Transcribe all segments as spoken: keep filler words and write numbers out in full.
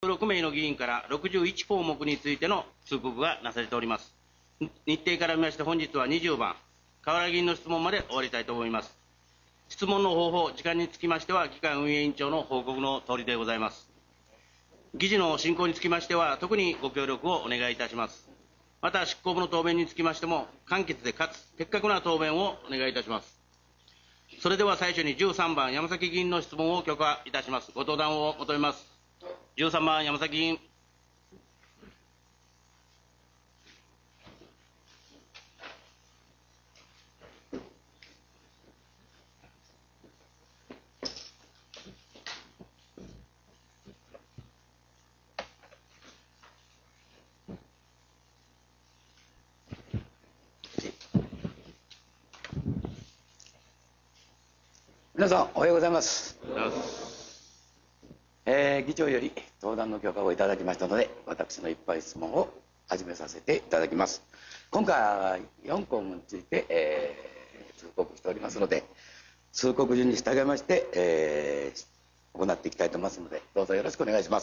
ろくめいの議員からろくじゅういちこうもくについての通告がなされております。日程から見まして本日はにじゅうばん、河原議員の質問まで終わりたいと思います。質問の方法、時間につきましては、議会運営委員長の報告のとおりでございます。議事の進行につきましては、特にご協力をお願いいたします。また、執行部の答弁につきましても、簡潔でかつ的確な答弁をお願いいたします。それでは最初にじゅうさんばん、山崎議員の質問を許可いたします。ご登壇を求めます。じゅうさんばん、山崎議員。 皆さんおはようございます。えー、議長より登壇の許可をいただきましたので、私の一般質問を始めさせていただきます。今回はよんこうもについて、えー、通告しておりますので、通告順に従いまして、えー、行っていきたいと思いますので、どうぞよろしくお願いします。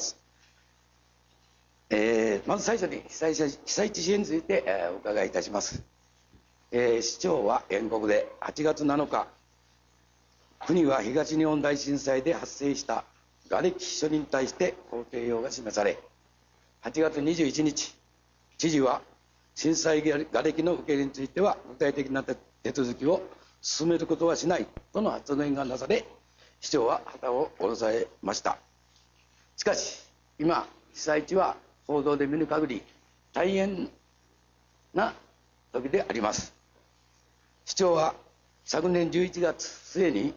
えー、まず最初に被災者被災地支援について、えー、お伺いいたします。えー、市長は原告ではちがつなのか、国は東日本大震災で発生した瓦礫処理に対して工程表が示され、はちがつにじゅういちにち、知事は震災瓦礫の受け入れについては具体的な手続きを進めることはしないとの発言がなされ、市長は旗を下ろされました。しかし今、被災地は報道で見る限り大変な時であります。市長は昨年じゅういちがつ末に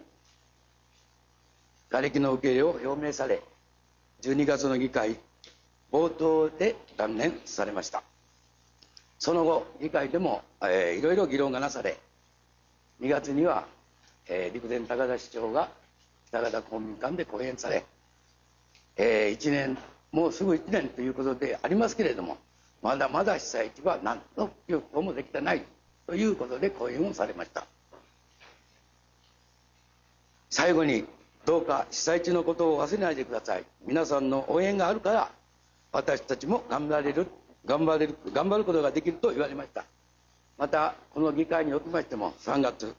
瓦礫の受け入れを表明され、じゅうにがつの議会冒頭で断念されました。その後、議会でも、えー、いろいろ議論がなされ、にがつには、えー、陸前高田市長が北方公民館で講演され、えー、いちねん、もうすぐいちねんということでありますけれども、まだまだ被災地は何の復興もできてないということで講演をされました。最後に、どうか被災地のことを忘れないでください。皆さんの応援があるから私たちも頑張れる頑張れる頑張ることができると言われました。またこの議会におきましてもさんがつ、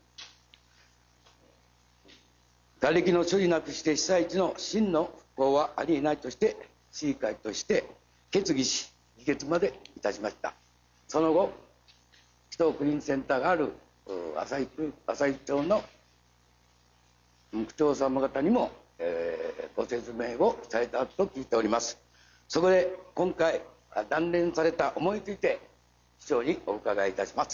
瓦礫の処理なくして被災地の真の復興はありえないとして市議会として決議し議決までいたしました。その後、紀藤クリーンセンターがある朝日町の区長様方にも、えー、ご説明をされたと聞いております。そこで今回断念された思いについて市長にお伺いいたします。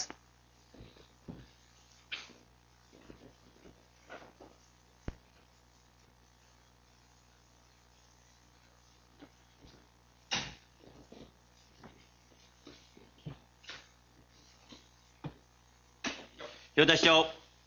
塩田市長。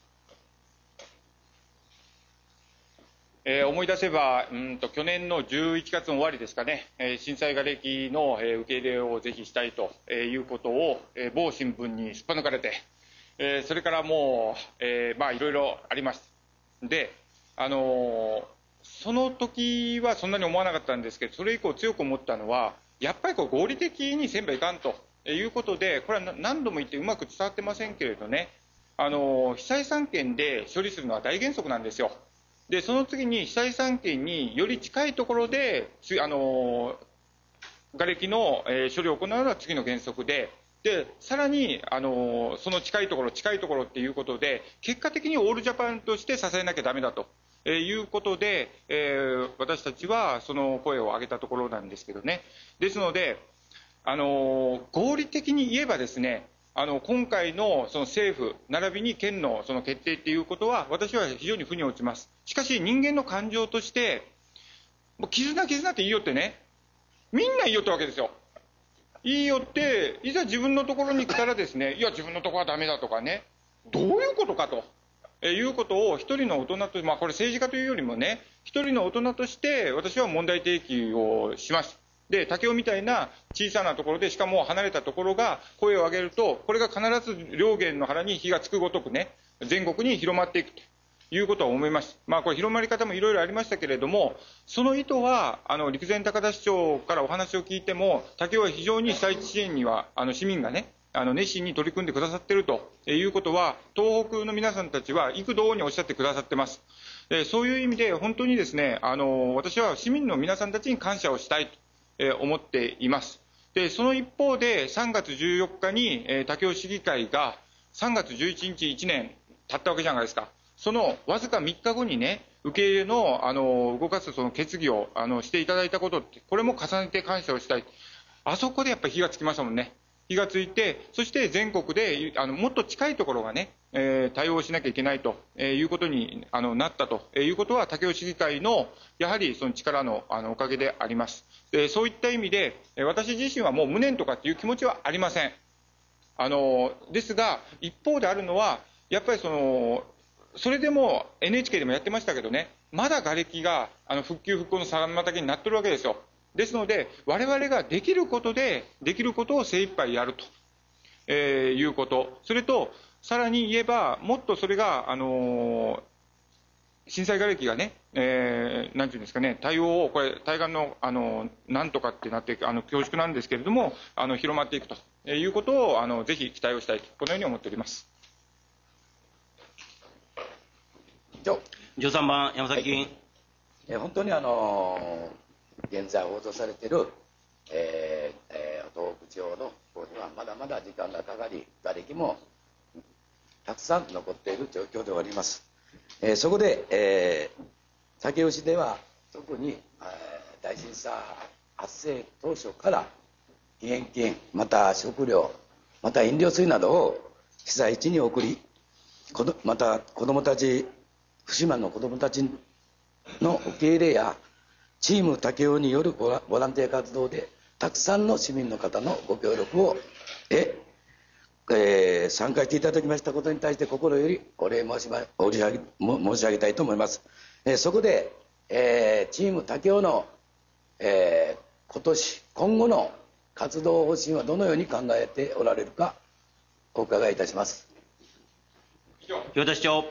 えー、思い出せばうんと去年のじゅういちがつの終わりですかね、えー、震災瓦礫の、えー、受け入れをぜひしたいということを、えー、某新聞にすっぱ抜かれて、えー、それからもう、えー、まあいろいろありました。で、あのー、その時はそんなに思わなかったんですけど、それ以降強く思ったのは、やっぱりこう合理的にせんばいかんということで、これは何度も言ってうまく伝わってませんけれどね、あのー、被災さんけんで処理するのは大原則なんですよ。でその次に被災さんけんにより近いところであの瓦礫の、えー、処理を行うのは次の原則で、でさらにあのその近いところ近いところっていうことで結果的にオールジャパンとして支えなきゃダメだと、えー、いうことで、えー、私たちはその声を上げたところなんですけどね。ですのであの合理的に言えばですね、あの今回のその政府並びに県のその決定っていうことは私は非常に腑に落ちます。しかし人間の感情としてもう絆絆って言いよってね、みんな言いよったわけですよ。言いよっていざ自分のところに来たらですね、いや自分のところはダメだとかね、どういうことかということを一人の大人と、まあこれ政治家というよりもね、一人の大人として私は問題提起をします。で武雄みたいな小さなところで、しかも離れたところが声を上げると、これが必ず両源の腹に火がつくごとくね、全国に広まっていくいうことは思います。まあ、これ広まり方もいろいろありましたけれども、その意図はあの陸前高田市長からお話を聞いても、武雄は非常に被災地支援にはあの市民がね、あの熱心に取り組んでくださっているということは、東北の皆さんたちは幾度におっしゃってくださってます。えそういう意味で本当にですね、あの私は市民の皆さんたちに感謝をしたいと、え思っています。でその一方でさんがつじゅうよっかに、え武雄市議会がさんがつじゅういちにちいちねん経ったわけじゃないですか。そのわずかみっかごにね、受け入れのあの動かすその決議をあのしていただいたことって、これも重ねて感謝をしたい。あそこでやっぱり火がつきましたもんね。火がついて、そして全国であのもっと近いところがね、えー、対応しなきゃいけないということにあのなったということは、武雄市議会のやはりその力のあのおかげであります。でそういった意味で、私自身はもう無念とかっていう気持ちはありません。あのですが、一方であるのは、やっぱりそのそれでも エヌエイチケー でもやってましたけどね、まだ瓦礫があの復旧・復興の妨げになってるわけですよ。ですので、我々ができることで、できることを精一杯やると、えー、いうこと、それと、さらに言えば、もっとそれが、あのー、震災瓦礫がね、えー、なんていうんですかね、対応を、これ、対岸の、あのー、なんとかってなって、あの恐縮なんですけれども、あの広まっていくということを、あのぜひ期待をしたいと、このように思っております。 じゅうさんばん、山崎議員。はい、 え本当にあのー現在報道されている、えーえー、東北地方の方にはまだまだ時間がかかり、瓦礫もたくさん残っている状況でおります。えー、そこで、えー、武雄市では特に、えー、大震災発生当初から義援金、また食料、また飲料水などを被災地に送り、また子どもたち、福島の子どもたちの受け入れやチーム武雄によるボラ、ボランティア活動でたくさんの市民の方のご協力を得、えー、参加していただきましたことに対して心よりお礼申し申し上げ、申し上げたいと思います。えー、そこで、えー、チーム武雄の、えー、今年今後の活動方針はどのように考えておられるかお伺いいたします。 清田市長。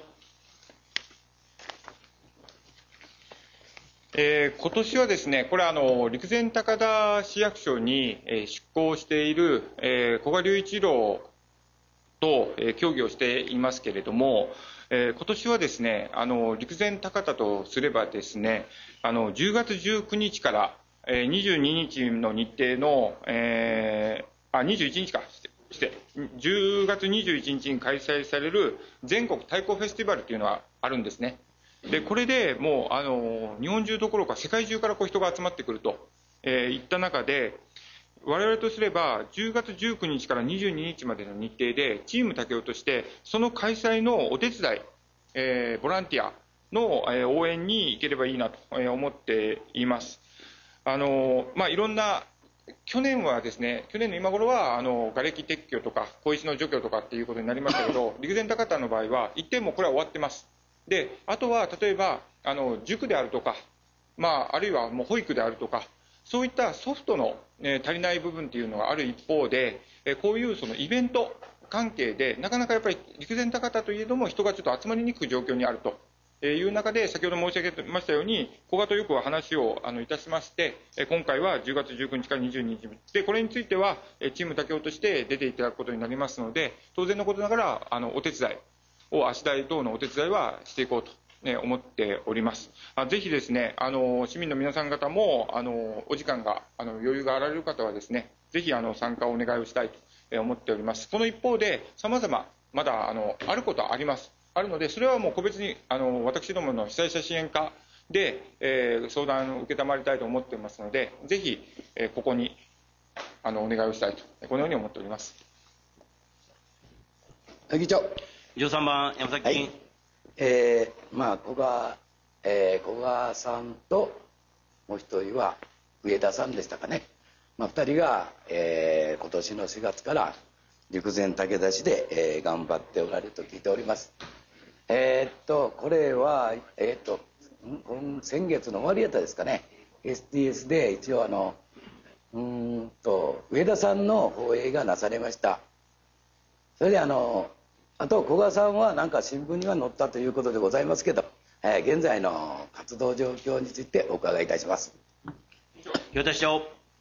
えー、今年はですね、これあの陸前高田市役所に、えー、出向している、えー、古賀隆一郎と、えー、協議をしていますけれども、えー、今年はですね、あの陸前高田とすればですね、あのじゅうがつじゅうくにちから、えー、にじゅうににちの日程の、えー、あにじゅういちにちかしてじゅうがつにじゅういちにちに開催される全国太鼓フェスティバルというのがあるんですね。でこれでもうあの日本中どころか世界中からこう人が集まってくると、えー、いった中で、我々とすればじゅうがつじゅうくにちからにじゅうににちまでの日程でチーム武雄としてその開催のお手伝い、えー、ボランティアの、えー、応援に行ければいいなと思っています。あの、まあ、いろんな去年はですね、去年の今頃はあの瓦礫撤去とか小石の除去とかっていうことになりましたけど、陸前高田の場合は一点もこれは終わってます。であとは例えばあの塾であるとか、まあ、あるいはもう保育であるとか、そういったソフトの、えー、足りない部分というのがある一方で、えー、こういうそのイベント関係でなかなかやっぱり陸前高田といえども人がちょっと集まりにくい状況にあるという中で、先ほど申し上げましたように古賀とよく話をあのいたしまして、今回はじゅうがつじゅうくにちからにじゅうににちで、これについてはチーム武雄として出ていただくことになりますので、当然のことながらあのお手伝いを足台等のお手伝いはしていこうと、ね、思っております。あぜひですね、あの市民の皆さん方もあのお時間があの余裕があられる方はですね、ぜひあの参加をお願いをしたいと思っております。その一方でさまざままだあのあることはありますあるので、それはもう個別にあの私どもの被災者支援課で、えー、相談を承りたいと思っていますので、ぜひ、えー、ここにあのお願いをしたいとこのように思っております。 議長。 じゅうさんばん山崎議員。はい、 えー、まあ古賀、えー、古賀さんともう一人は上田さんでしたかね。まあ、ふたりが、えー、今年のしがつから陸前武田市で、えー、頑張っておられると聞いております。えー、っとこれは、えー、っと先月の終わりやったですかね、 エスティーエス で一応あのうーんと上田さんの放映がなされました。それであのあと古賀さんはなんか新聞には載ったということでございますけど、えー、現在の活動状況についてお伺いいたします。 清田市長。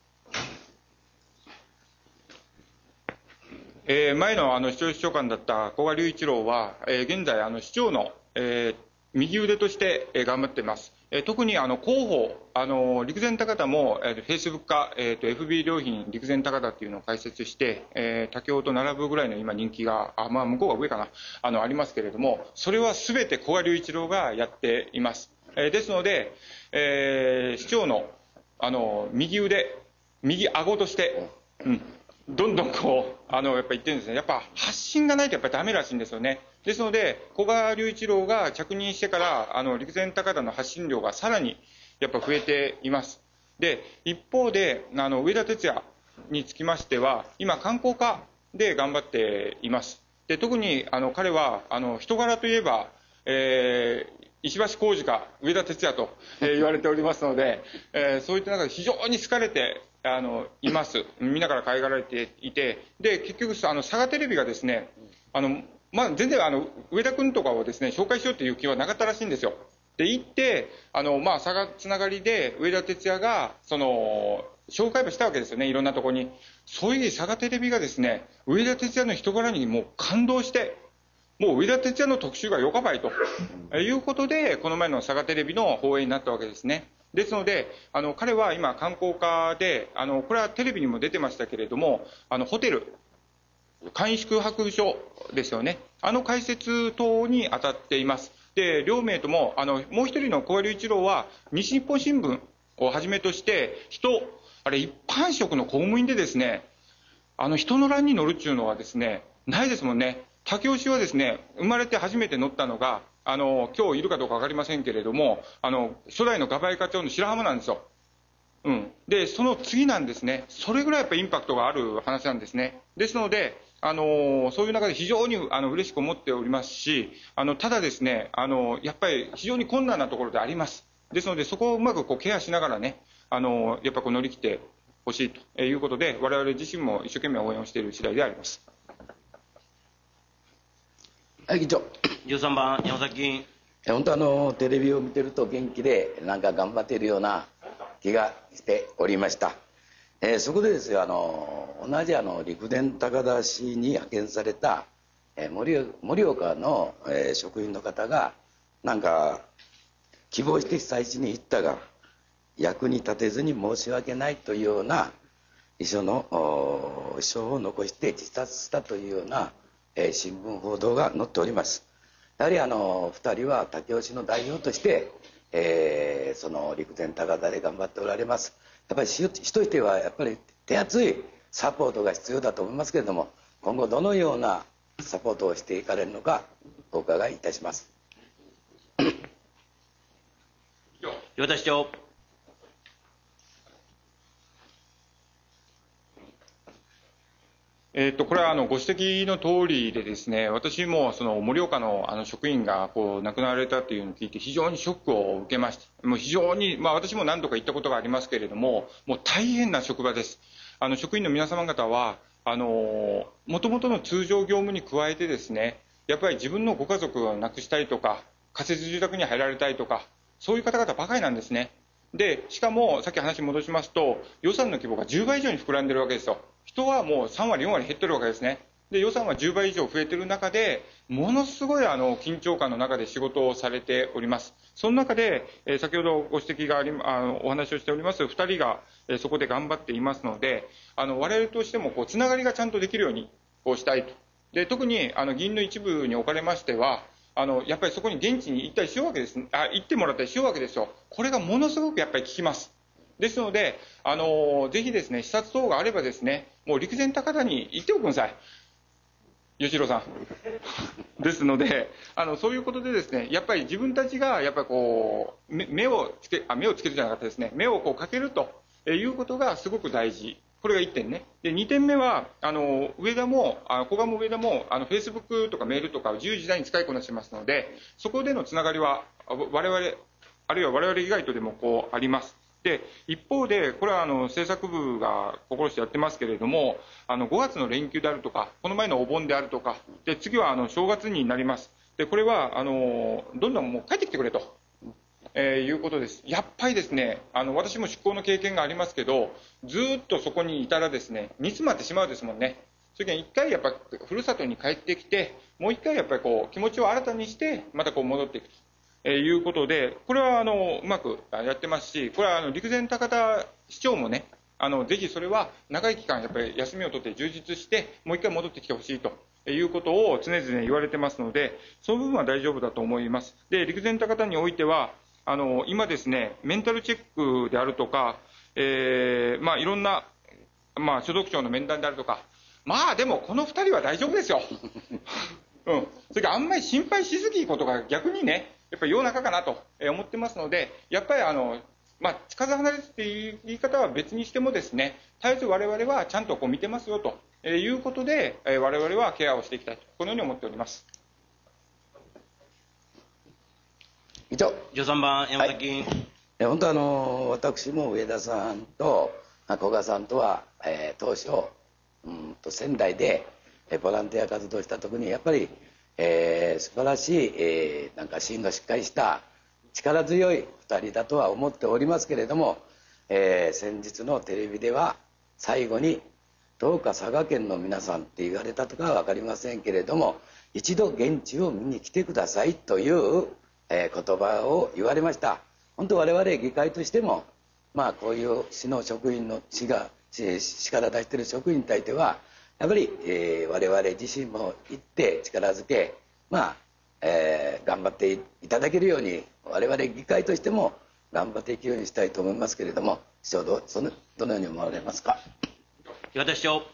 えー、前のあの市長秘書官だった古賀隆一郎は、えー、現在あの市長の、えー、右腕として、えー、頑張っています。えー、特にあの広報、あの陸前高田も、えー、フェイスブック化、えー、と エフビー 良品陸前高田っていうのを開設して、えー、武雄と並ぶぐらいの今人気が、あ、まあ、向こうが上かな、あのありますけれども、それはすべて古賀隆一郎がやっています。えー、ですので、えー、市長のあの右腕、右顎として、うん、どんどんこうあのやっぱり言ってるんですね。やっぱ発信がないとやっぱりダメらしいんですよね。ですので古賀隆一郎が着任してからあの陸前高田の発信量がさらにやっぱ増えています。で一方であの上田哲也につきましては今観光課で頑張っています。で特にあの彼はあの人柄といえば、えー石橋浩二か上田哲也と、えー、言われておりますので、えー、そういった中で非常に好かれてあのいます。みんなから可愛がられていて、で結局あの佐賀テレビがですね、あのまあ、全然あの上田君とかをですね紹介しようという気はなかったらしいんですよ。で行ってあの、まあ、佐賀つながりで上田哲也がその紹介もしたわけですよね、いろんなところに。そういう佐賀テレビがですね上田哲也の人柄にもう感動して、もう上田哲也の特集がよかばいということでこの前の佐賀テレビの放映になったわけですね。ですのであの彼は今観光課であのこれはテレビにも出てましたけれども、あのホテル簡易宿泊所ですよね、あの開設等に当たっています。で両名ともあのもう一人の古賀隆一郎は西日本新聞をはじめとして人あれ一般職の公務員でですね、あの人の欄に乗るっていうのはですねないですもんね。武雄市はですね生まれて初めて乗ったのがあの今日いるかどうか分かりませんけれども、あの初代のガバイ課長の白浜なんですよ。うん、でその次なんですね。それぐらいやっぱりインパクトがある話なんですね。ですのであのそういう中で非常にあの嬉しく思っておりますし、あのただですねあのやっぱり非常に困難なところであります。ですのでそこをうまくこうケアしながらね、あのやっぱこう乗り切ってほしいということで我々自身も一生懸命応援をしている次第であります。 はい、議長。 じゅうさんばん山崎議員。 本当あのテレビを見てると元気でなんか頑張っているような気がしておりました。えー、そこでですよ、あの同じあの陸前高田市に派遣された、えー、盛, 盛岡の、えー、職員の方がなんか希望して被災地に行ったが役に立てずに申し訳ないというような遺書の遺書を残して自殺したというような、えー、新聞報道が載っております。やはりあのふたりは武雄市の代表として、えー、その陸前高田で頑張っておられます。やっぱり市としてはやっぱり手厚いサポートが必要だと思いますけれども、今後どのようなサポートをしていかれるのかお伺いいたします。 岩田市長。 えー、とこれはあのご指摘の通りでですね、私もその盛岡のあの職員がこう亡くなられたというのを聞いて非常にショックを受けました。もう非常に、まあ、私も何度か行ったことがありますけれども、もう大変な職場です。あの職員の皆様方はあのもともとの通常業務に加えてですね、やっぱり自分のご家族を亡くしたいとか仮設住宅に入られたいとかそういう方々ばかりなんですね。でしかもさっき話戻しますと予算の規模がじゅうばい以上に膨らんでるわけですよ。人はもうさんわりよんわり減ってるわけですね。で予算はじゅうばい以上増えてる中でものすごいあの緊張感の中で仕事をされております。その中で、えー、先ほどご指摘がありあのお話をしておりますふたりが、えー、そこで頑張っていますので、あの我々としてもこうつながりがちゃんとできるようにこうしたいと。で特にあの議員の一部におかれましてはあのやっぱりそこに現地に行ったりしようわけです、あ行ってもらったりしようわけですよ。これがものすごくやっぱり効きます。ですので、あのぜひですね視察等があればですね、もう陸前高田に行っておくんさい、吉郎さん。ですのであのそういうことでですね、やっぱり自分たちがやっぱりこう目目をつけあ目をつけるじゃなかったですね、目をこうかけるということがすごく大事。これがいってんね。でにてんめはあの上田もあの古賀も上田もあのフェイスブックとかメールとかを自由自在に使いこなしてますので、そこでのつながりは我々あるいは我々以外とでもこうあります。 で一方で、これはあの政策部が心してやってますけれども、あのごがつの連休であるとか、この前のお盆であるとか、で次はあの正月になります。でこれはあのどんどんもう帰ってきてくれと、えー、いうことです。やっぱりですね、あの私も出向の経験がありますけど、ずっとそこにいたらですね、煮詰まってしまうですもんね。それから一回やっぱふるさとに帰ってきて、もう一回やっぱりこう気持ちを新たにしてまたこう戻っていくと。えー、いうことで、これはあのうまくやってますし、これはあの陸前高田市長もね、あのぜひそれは長い期間やっぱり休みを取って充実してもう一回戻ってきてほしいということを常々言われてますので、その部分は大丈夫だと思います。で陸前高田においてはあの今ですね、メンタルチェックであるとか、えーまあ、いろんな、まあ、所属長の面談であるとか、まあでもこのふたりは大丈夫ですよ。うん、それからあんまり心配しすぎることが逆にね、やっぱり世の中かなと思ってますので、やっぱりあの、まあ、近づ離れっていう言い方は別にしてもですね、絶えず我々はちゃんとこう見てますよということで、我々はケアをしていきたいと、このように思っております。 以上。 じゅうさんばん山崎議員、はい、 本当あの私も上田さんと古賀さんとは、えー、当初うんと仙台でボランティア活動した時にやっぱり、えー、素晴らしい、えー、なんか芯のしっかりした力強いふたりだとは思っておりますけれども、えー、先日のテレビでは最後にどうか佐賀県の皆さんって言われたとかは分かりませんけれども、一度現地を見に来てくださいという、えー、言葉を言われました。本当我々議会としても、まあ、こういう市の職員の市が市から出している職員に対してはやっぱり、えー、我々自身も行って力づけ、まあえー、頑張っていただけるように我々議会としても頑張っていくようにしたいと思いますけれども、市長 ど, そのどのように思われますか。 岩田市長。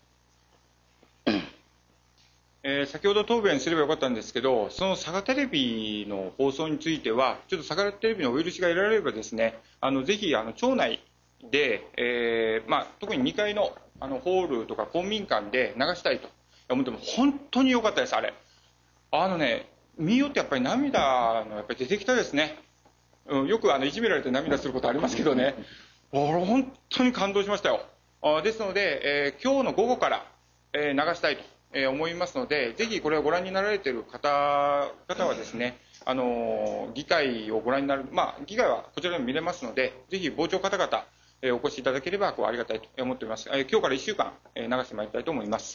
えー、先ほど答弁すればよかったんですけど、その佐賀テレビの放送については、ちょっと佐賀テレビのお許しが得られればですね、あのぜひあの町内で、えーまあ、特ににかいのあのホールとか公民館で流したいと思っても、本当に良かったです、あれ。あのね、見よってやっぱり涙のやっぱり出てきたですね。うん、よくあのいじめられて涙することありますけどね、俺本当に感動しましたよ。あですので、えー、今日の午後から、えー、流したいと思いますので、ぜひこれをご覧になられている方々はですね、あの議会をご覧になる、まあ、議会はこちらでも見れますので、ぜひ傍聴方々、えー、お越しいただければこうありがたいと思っております。えー、今日からいっしゅうかん、えー、流してまいりたいと思います。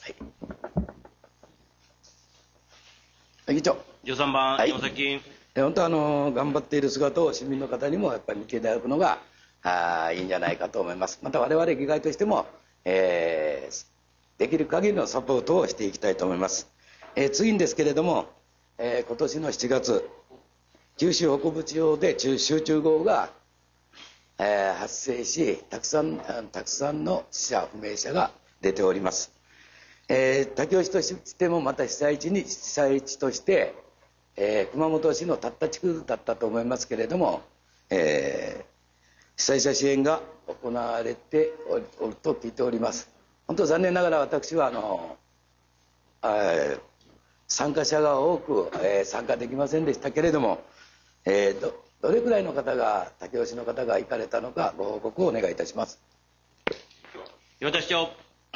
はい、議長。 じゅうさんばん、はい、山崎議員。 本当あの頑張っている姿を市民の方にもやっぱり見ていただくのがあいいんじゃないかと思います。また我々議会としても、えー、できる限りのサポートをしていきたいと思います。えー、次にですけれども、えー、今年のしちがつ九州北部地方で集中豪雨が、えー、発生したくさんたくさんの死者不明者が出ております。えー、武雄市としてもまた被災地に被災地として、えー、熊本市のたった地区だったと思いますけれども、えー、被災者支援が行われておると聞いております。本当残念ながら私はあのあ参加者が多く、えー、参加できませんでしたけれども、えー、ど, どれくらいの方が武雄市の方が行かれたのかご報告をお願いいたします。 岩田市長。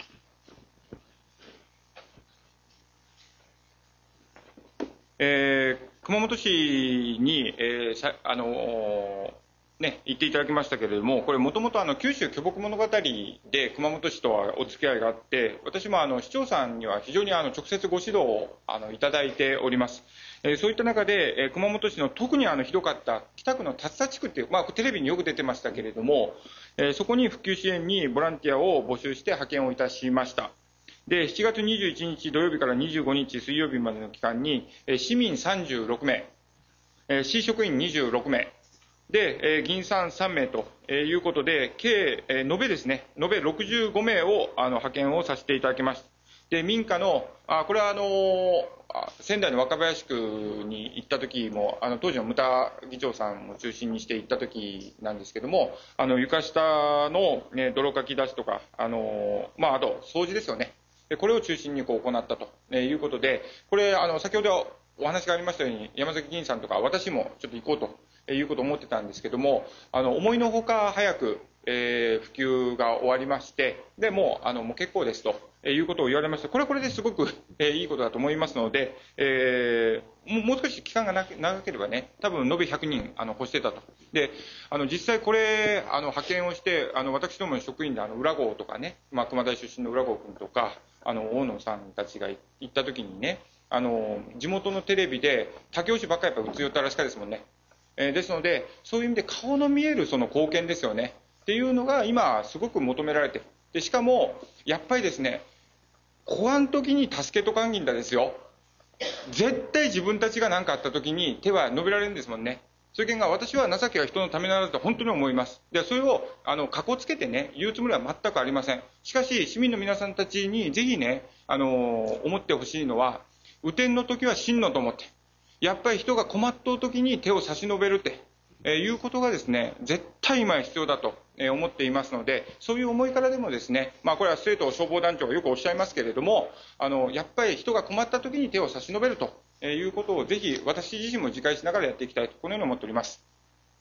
えー、熊本市に、えーさあのーね、行っていただきましたけれども、これもともと九州巨木物語で熊本市とはお付き合いがあって、私もあの市長さんには非常にあの直接ご指導をあのいただいております。えー、そういった中で、えー、熊本市の特にあのひどかった北区の竜田地区っていう、まあ、テレビによく出てましたけれども、えー、そこに復旧支援にボランティアを募集して派遣をいたしました。でしちがつにじゅういちにち土曜日からにじゅうごにち水曜日までの期間に、えー、市民さんじゅうろくめい、えー、市職員にじゅうろくめいで、えー、議員さんさんめいということで、計、えー、延べですね、延べろくじゅうごめいをあの派遣をさせていただきました。で、民家の、あこれはあのー、仙台の若林区に行った時も、あの当時の牟田議長さんを中心にして行った時なんですけども、あの床下の、ね、泥かき出しとか、あのー、まあ、あと掃除ですよね。これを中心にこう行ったということで、これ、あの先ほどお話がありましたように、山崎議員さんとか私もちょっと行こうということを思ってたんですけども、あの思いのほか早く、えー、普及が終わりまして、でもうあのもう結構ですということを言われまして、これはこれですごく、えー、いいことだと思いますので、えー、もうもう少し期間がな長ければね、多分延べひゃくにんあの欲してたと。で、あの実際これあの派遣をして、あの私どもの職員であの浦郷とかね、まあ、熊大出身の浦郷君とか、あの大野さんたちが行った時にね、あの地元のテレビで武雄市ばっかりやっぱ映ったらしかですもんね。えー、ですので、そういう意味で顔の見えるその貢献ですよねっていうのが今すごく求められてる。でしかもやっぱりですね、公安時に助けとかんぎんだですよ。絶対自分たちが何かあった時に手は伸びられるんですもんね。そういう件が、私は情けは人のためならずと本当に思います。で、それをあのかこつけてね言うつもりは全くありません。しかし市民の皆さんたちにぜひね、あの思ってほしいのは、雨天の時は真のと思って、やっぱり人が困っとう時に手を差し伸べるって、えー、いうことがですね、絶対今必要だと思っていますので、そういう思いからでもですね、まあ、これは生徒消防団長がよくおっしゃいますけれども、あのやっぱり人が困った時に手を差し伸べるということをぜひ私自身も自戒しながらやっていきたいと、このように思っております。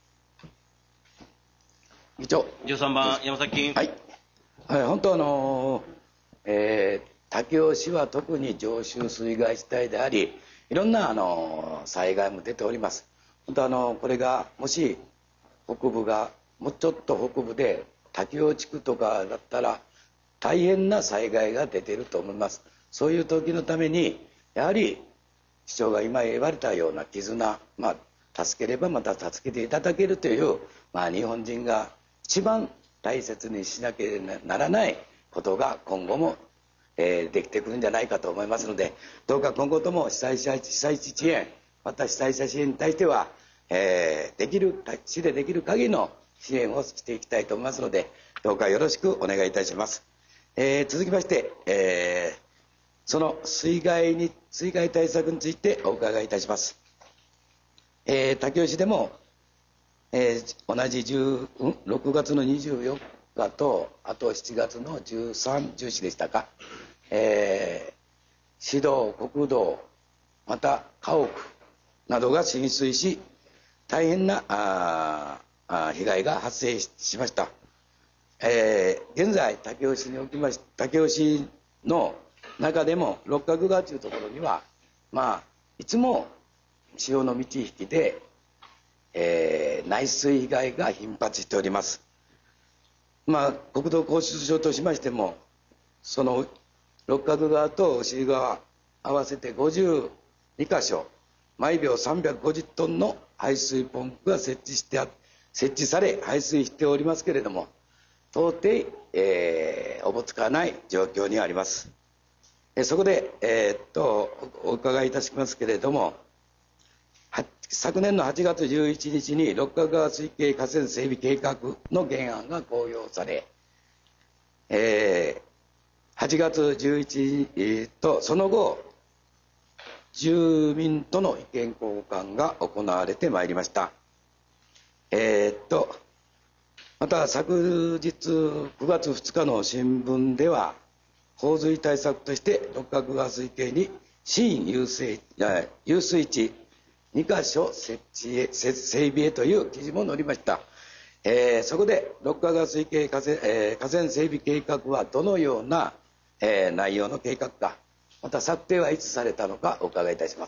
議長。 じゅうさんばん山崎君。 はい、はい、本当あのーえー武雄市は特に常習水害地帯であり、いろんなあの災害も出ております。本当あのこれがもし北部がもうちょっと北部で武雄地区とかだったら大変な災害が出ていると思います。そういう時のためにやはり市長が今言われたような絆、まあ、助ければまた助けていただけるという、まあ、日本人が一番大切にしなければならないことが今後もえー、できてくるんじゃないかと思いますので、どうか今後とも被災者被災地支援、また被災者支援に対しては、えー、できる市でできる限りの支援をしていきたいと思いますので、どうかよろしくお願いいたします。えー、続きまして、えー、その水害に水害対策についてお伺いいたします。えー、武雄市でも、えー、同じじゅう、うん、ろくがつのにじゅうよっかと、あとしちがつのじゅうさん、じゅうよんでしたか、えー、市道、国道、また家屋などが浸水し、大変なああ被害が発生しました。えー、現在武雄市におきまし武雄市の中でも六角川というところには、まあいつも潮の満ち引きで、えー、内水被害が頻発しております。まあ、国土交通省としましても、その六角川と牛川合わせてごじゅうにかしょ、毎秒さんびゃくごじゅっトンの排水ポンプが設置して設置され排水しておりますけれども、到底、えー、おぼつかない状況にあります。えそこで、えー、っとお伺いいたしますけれども、昨年のはちがつじゅういちにちに六角川水系河川整備計画の原案が公表され、えー、はちがつじゅういちにちとその後住民との意見交換が行われてまいりました。えー、っとまた昨日くがつふつかの新聞では、洪水対策として六角川水系に新遊水遊水地にかしょ設置へ整備へという記事も載りました。えー、そこで六角川水系河川、えー、河川整備計画はどのような、えー、内容の計画か、また策定はいつされたのかお伺いいたします。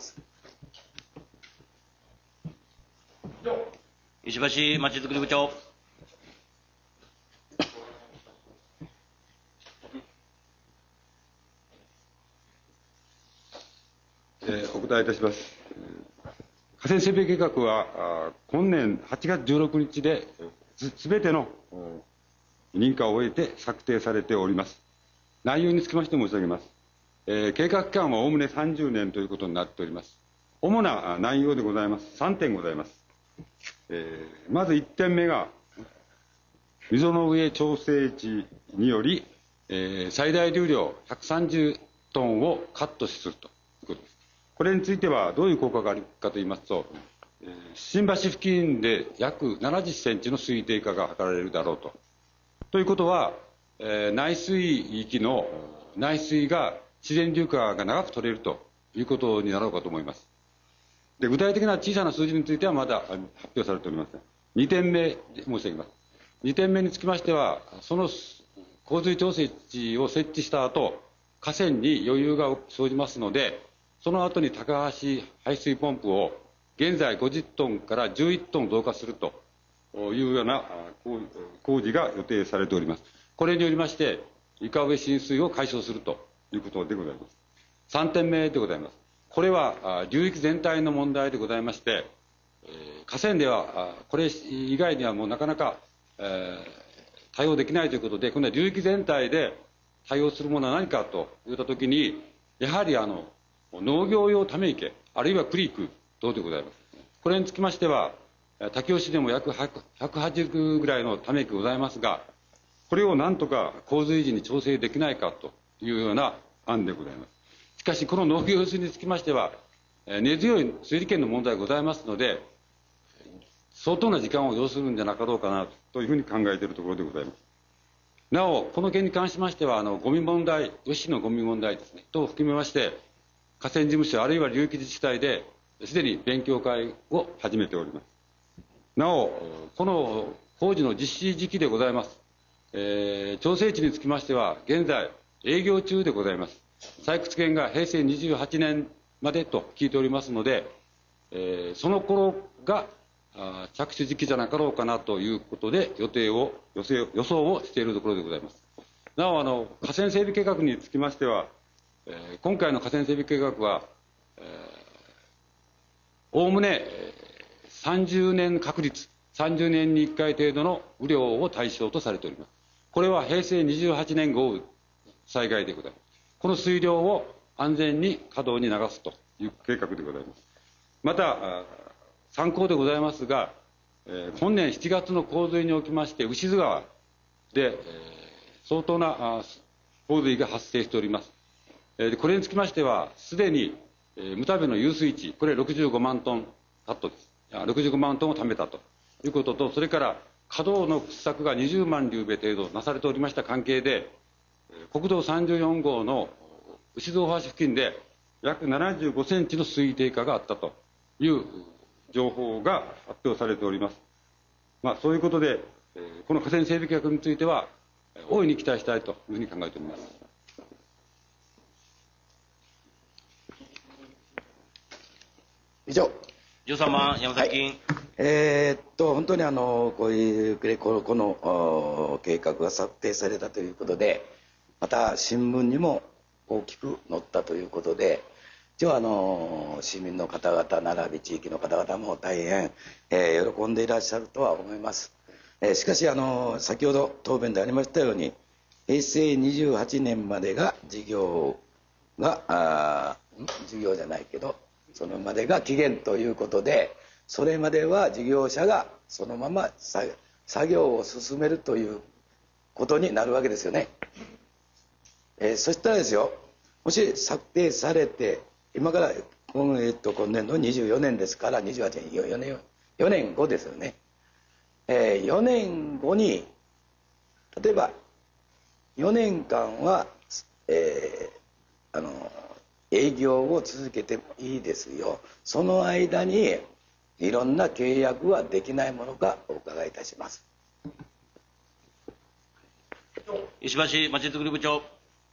石橋まちづくり部長。 えー、お答えいたします。河川整備計画は今年はちがつじゅうろくにちですべての認可を終えて策定されております。内容につきまして申し上げます。えー、計画期間はおおむねさんじゅうねんということになっております。主な内容でございます。さんてんございます。えー、まずいってんめが溝の上調整池により、えー、最大流量ひゃくさんじゅうトンをカットするということです。これについてはどういう効果があるかといいますと、えー、新橋付近で約ななじゅっセンチの水位低下が図られるだろうと。ということは、えー、内水域の内水が自然流下が長く取れるということになろうかと思います。 で具体的な小さな数字についてはまだ発表されておりません。にてんめ申し上げます。にてんめにつきましては、その洪水調整池を設置した後、河川に余裕が生じますので、その後に高橋排水ポンプを現在ごじゅっトンからじゅういちトン増加するというような工事が予定されております。これによりまして、床上浸水を解消するということでございます。さんてんめでございます。これは流域全体の問題でございまして、河川ではこれ以外にはもうなかなか、えー、対応できないということで、今度は流域全体で対応するものは何かといったときに、やはりあの農業用ため池、あるいはクリーク等でございます。これにつきましては、武雄市でも約ひゃくはちじゅうぐらいのため池ございますが、これをなんとか洪水時に調整できないかというような案でございます。しかし、この農業用水につきましては、根強い水利権の問題がございますので、相当な時間を要するんじゃなかろうかなというふうに考えているところでございます。なお、この件に関しましては、あのゴミ問題、吉市のゴミ問題ですね、等を含めまして、河川事務所あるいは流域自治体ですでに勉強会を始めております。なお、この工事の実施時期でございます。えー、調整池につきましては、現在営業中でございます。採掘権が平成にじゅうはちねんまでと聞いておりますので、えー、その頃があ着手時期じゃなかろうかなということで予定を予定予想をしているところでございます。なお、あの河川整備計画につきましては、えー、今回の河川整備計画はおおむねさんじゅうねん確率、さんじゅうねんにいっかい程度の雨量を対象とされております。これは平成にじゅうはちねん豪雨災害でございます。この水量を安全に河道に流すという計画でございます。また、参考でございますが、えー、本年しちがつの洪水におきまして、牛津川で、えー、相当な洪水が発生しております。えー、これにつきましては、すでに、えー、牟田部の遊水池、これろくじゅうごまんトンカットです。ろくじゅうごまんトンを貯めたということと、それから河道の掘削がにじゅうまんリュウベ程度なされておりました関係で、国道さんじゅうよん号の牛津大橋付近で約ななじゅうごセンチの水位低下があったという情報が発表されております。まあ、そういうことで、この河川整備計画については大いに期待したいというふうに考えております。 以上。 じゅうさんばん、山崎議員。 はい、えー、っと、本当にあのこういうこのこの計画が策定されたということで、また新聞にも大きく載ったということで、一応あの市民の方々並び地域の方々も大変、えー、喜んでいらっしゃるとは思います。えー、しかしあの先ほど答弁でありましたように、平成にじゅうはちねんまでが事業があ事業じゃないけどそのまでが期限ということで、それまでは事業者がそのまま作業を進めるということになるわけですよね。えー、そしたらですよ、もし策定されて今から今、えー、と今年度にじゅうよねんですから、にじゅうはちねん、よねん、よねんごですよね。えー、よねんごに例えばよねんかんは、えー、あの営業を続けてもいいですよ。その間にいろんな契約はできないものかお伺いいたします。 石橋まちづくり部長。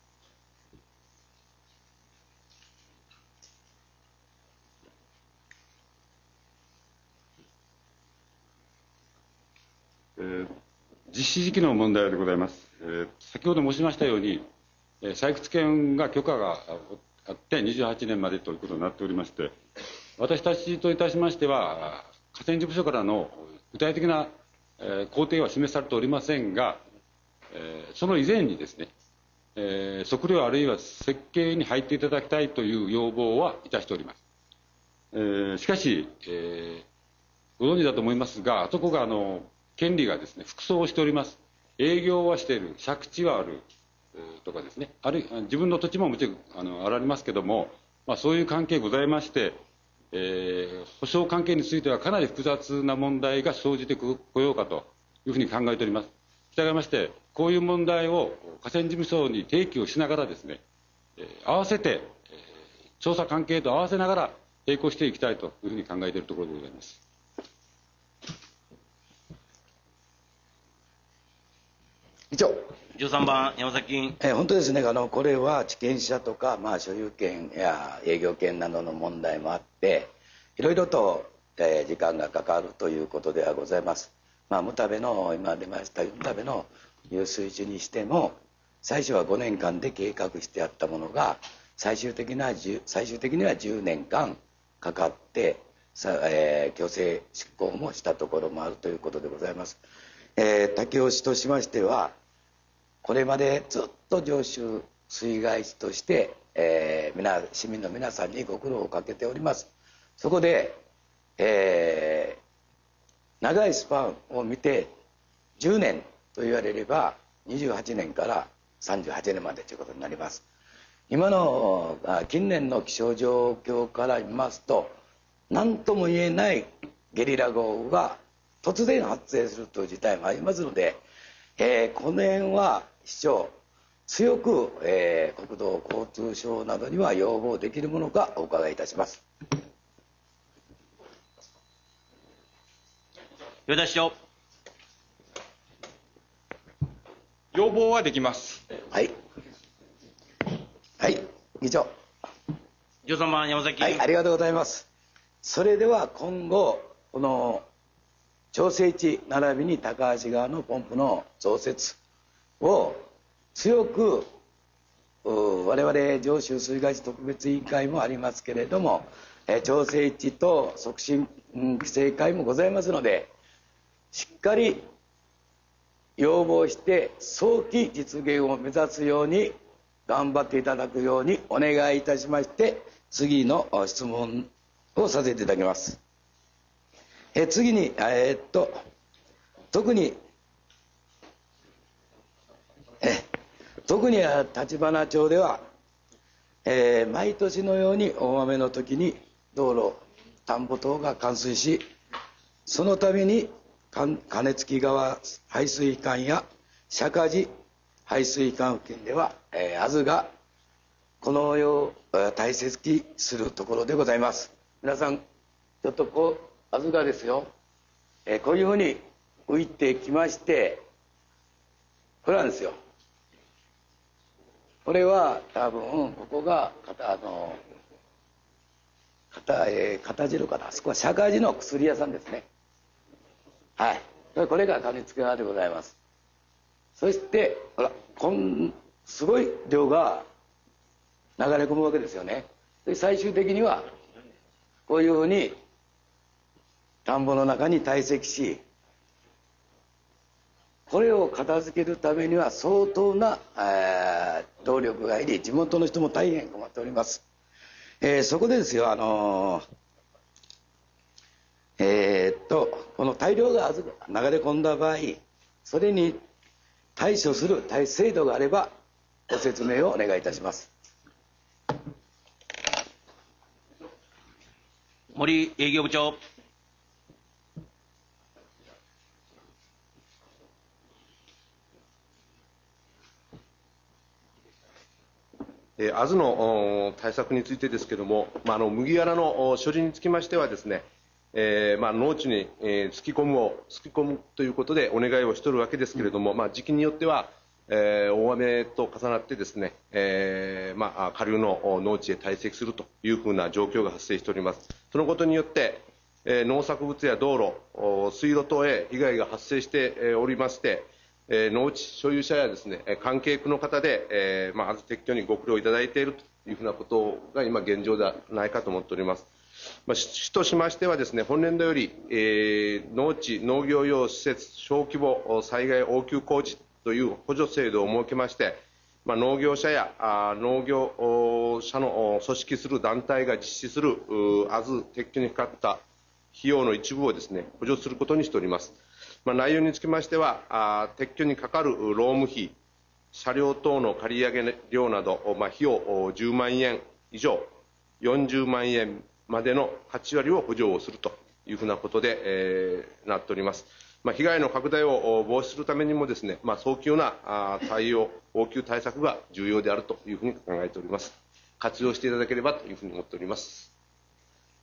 えー、実施時期の問題でございます。えー、先ほど申しましたように、えー、採掘権が許可があってにじゅうはちねんまでということになっておりまして、私たちといたしましては河川事務所からの具体的な、えー、工程は示されておりませんが、えー、その以前にですね、えー、測量あるいは設計に入っていただきたいという要望はいたしております。えー、しかし、えー、ご存知だと思いますが、あそこがあの権利がですね複層しております。営業はしている、借地はあるとかですね、ある自分の土地ももちろんあのありますけども、まあ、そういう関係ございまして、えー、保証関係についてはかなり複雑な問題が生じてこようかというふうに考えております。したがいまして、こういう問題を河川事務所に提起をしながらですね、えー、合わせて、えー、調査関係と合わせながら並行していきたいというふうに考えているところでございます。 以上。 じゅうさんばん、山崎議員。 えー本当ですね、あのこれは地権者とか、まあ、所有権や営業権などの問題もあって、いろいろと、えー時間がかかるということではございます。まあ、ムタベの、今出ましたムタベの遊水地にしても、最初はごねんかんで計画してあったものが、最終的な最終的にはじゅうねんかんかかってさ、えー強制執行もしたところもあるということでございます。えー武雄市としましては、これまでずっと上州水害地として、えー、皆市民の皆さんにご苦労をかけております。そこで、えー長いスパンを見てじゅうねんと言われればにじゅうはちねんからさんじゅうはちねんまでということになります。今のあ近年の気象状況から見ますと、何とも言えないゲリラ豪雨が突然発生するという事態もありますので、えーこの辺は市長強く、えー国土交通省などには要望できるものかお伺いいたします。 与田市長。 要望はできます。 はいはい議長。 じゅうさんばん、山崎議員。 はい、ありがとうございます。それでは今後この調整池並びに高橋川のポンプの増設を強くう我々上州水害地特別委員会もありますけれども、えー調整池と促進、うん規制会もございますので、しっかり要望して早期実現を目指すように頑張っていただくようにお願いいたしまして、次のお質問をさせていただきます。え次に、えーっと特にえ特に立花町では、えー毎年のように大雨の時に道路田んぼ等が冠水し、そのために金付川排水管や釈迦寺排水管付近では、えー、アがこのよう堆積するところでございます。皆さんちょっとこうアがですよ、えー、こういうふうに浮いてきまして、これなんですよ。これは多分ここがあの片、えー、片白かな、あそこは釈迦寺の薬屋さんですね。はい、これが金付川でございます。そしてほらこんすごい量が流れ込むわけですよね。で最終的にはこういうふうに田んぼの中に堆積し、これを片付けるためには相当な、えー、動力がいり、地元の人も大変困っております。えー、そこでですよ、あのーえー、っとこの大量が流れ込んだ場合、それに対処する制度があればご説明をお願いいたします。 森営業部長。 えー、アズの対策についてですけれども、まあ、あの麦わらの処理につきましてはですね、えーまあ、農地に、えー、突き込むを突き込むということでお願いをしているわけですけれども、まあ、時期によっては、えー、大雨と重なってですね、えーまあ、下流の農地へ堆積するというふうな状況が発生しております。そのことによって、えー、農作物や道路、水路等へ被害が発生しておりまして、えー、農地所有者やですね関係区の方で、えーまあ、撤去にご苦労いただいているというふうなことが今現状ではないかと思っております。まあ、市としましてはですね、本年度より、えー、農地農業用施設小規模災害応急工事という補助制度を設けまして、まあ、農業者やあ農業者の組織する団体が実施するアズ撤去にかかった費用の一部をですね補助することにしております。まあ、内容につきましては、あ撤去にかかる労務費、車両等の借り上げ料など、まあ、費用じゅうまんえん以上、よんじゅうまんえんまでのはちわりを補助をするというふうなことで、えー、なっております。まあ、被害の拡大を防止するためにもですね、まあ、早急なあ対応、応急対策が重要であるというふうに考えております。活用していただければというふうに思っております。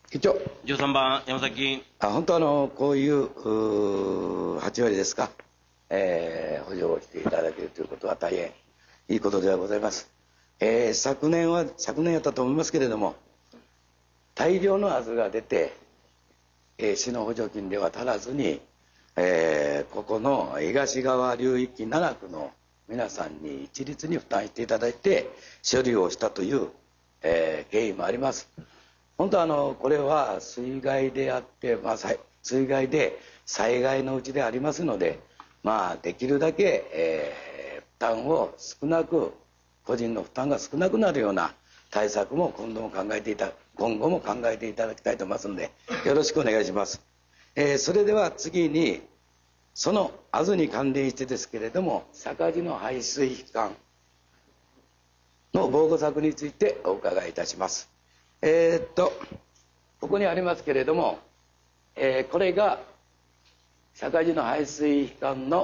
議長。 じゅうさんばん、山崎議員。 あ本当あの、こういううはち割ですか、えー、補助をしていただけるということは大変いいことではございます。えー、昨年は、昨年やったと思いますけれども、大量の数が出て、えー、市の補助金では足らずに、えー、ここの東側流域なな区の皆さんに一律に負担していただいて処理をしたという、えー、経緯もあります。本当あのこれは水害であって、まあ、水害で災害のうちでありますので、まあ、できるだけ、えー、負担を少なく、個人の負担が少なくなるような対策も今度も考えていた今後も考えていただきたいと思いますので、よろしくお願いします。えー、それでは次に、そのあずに関連してですけれども、坂地の排水管の防護策についてお伺いいたします。えー、っとここにありますけれども、えー、これが坂地の排水管の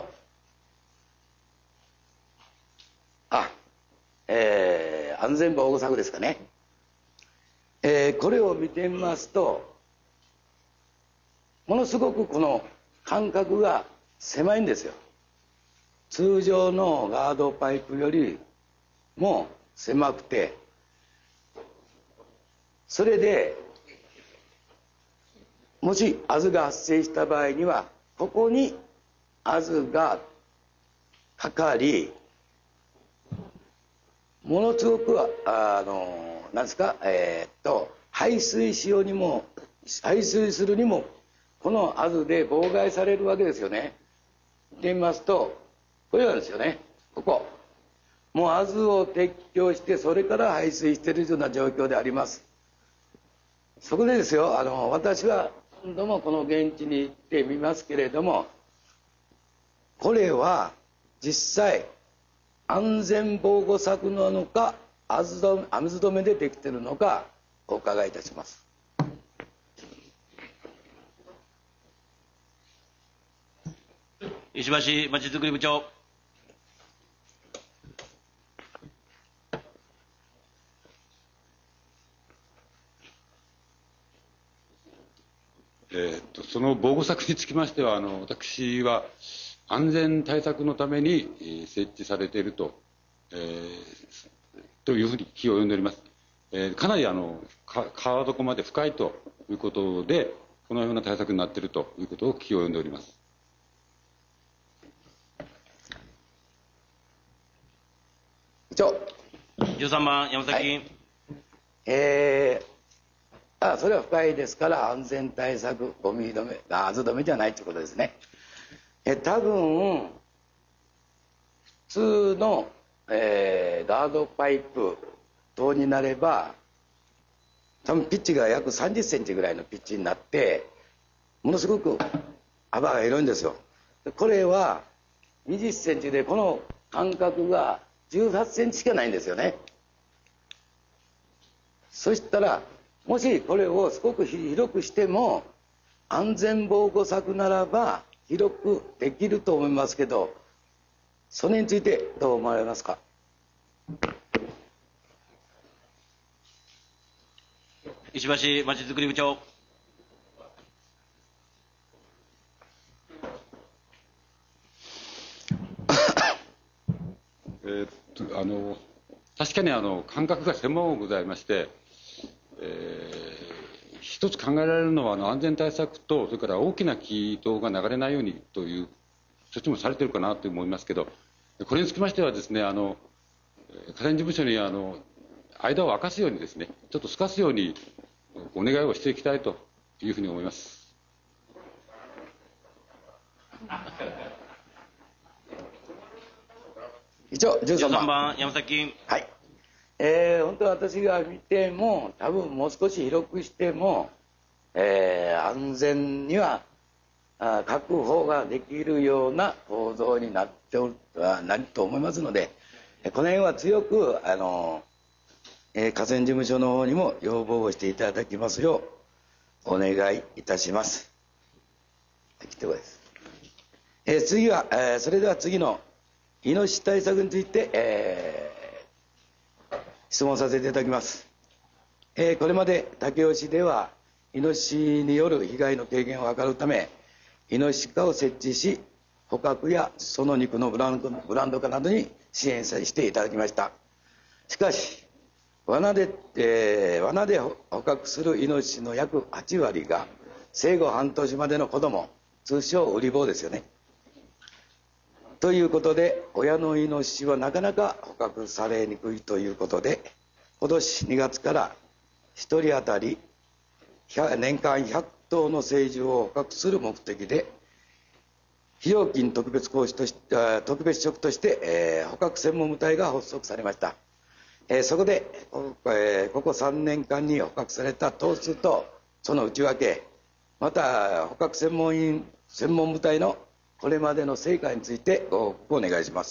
あ、えー、安全防護策ですかね。えー、これを見てみますと、ものすごくこの間隔が狭いんですよ。通常のガードパイプよりも狭くて、それでもしアズが発生した場合には、ここにアズがかかり、ものすごくあのなんですか、えー、っと排水しようにも排水するにもこのアズで妨害されるわけですよね。で見ますと、これなんですよね。ここもうアズを撤去して、それから排水しているような状況であります。そこでですよ、あの私は何度もこの現地に行ってみますけれども、これは実際安全防護策なのか、アズ止めでできているのかお伺いいたします。 石橋まちづくり部長。 えー、っとその防護策につきましては、あの私は安全対策のために、えー、設置されていると、えー、というふうに気を読んでおります。えー、かなりあのか川底まで深いということで、このような対策になっているということを気を読んでおります。 以上。 じゅうさんばん、山崎議員。 はい、えー、あそれは深いですから、安全対策、ゴミ止め、アズ止めじゃないということですね。え多分普通の、えー、ガードパイプ等になれば、多分ピッチが約さんじゅっセンチぐらいのピッチになって、ものすごく幅が広いんですよ。これはにじゅっセンチで、この間隔がじゅうはちセンチしかないんですよね。そしたら、もしこれをすごく広くしても安全防護策ならば広くできると思いますけど、それについてどう思われますか。 石橋まちづくり部長。 えー、っとあの確かにあの間隔が狭くございまして、えー、一つ考えられるのは、あの安全対策と、それから大きな気筒が流れないようにという措置もされているかなと思いますけど、これにつきましてはですね、あの河川事務所にあの間を空かすようにですね、ちょっと透かすようにお願いをしていきたいというふうに思います。 以上、じゅうさんばん。 じゅうさんばん、山崎議員。 はい。えー、本当は私が見ても、多分もう少し広くしても、えー、安全にはあ確保ができるような構造になっておるなると思いますので、この辺は強くあの、えー、河川事務所の方にも要望をしていただきますようお願いいたします。えー、次は、えー、それでは次のイノシシ対策について、えー、質問させていただきます。えー、これまで武雄市ではイノシシによる被害の軽減を図るため、イノシシ化を設置し、捕獲やその肉のブランド、ブランド化などに支援していただきました。しかし、罠で、えー、罠で捕獲するイノシシの約はち割が生後半年までの子供、通称ウリ坊ですよね。ということで、親のイノシシはなかなか捕獲されにくいということで、今年にがつからひとり当たり年間ひゃく頭の成獣を捕獲する目的で、非常勤特別講師として特別職として、えー、捕獲専門部隊が発足されました。えー、そこでここ、えー、ここさんねんかんに捕獲された頭数とその内訳、また捕獲専門員専門部隊のこれまでの成果についてご報告をお願いします。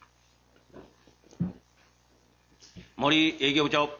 森営業部長。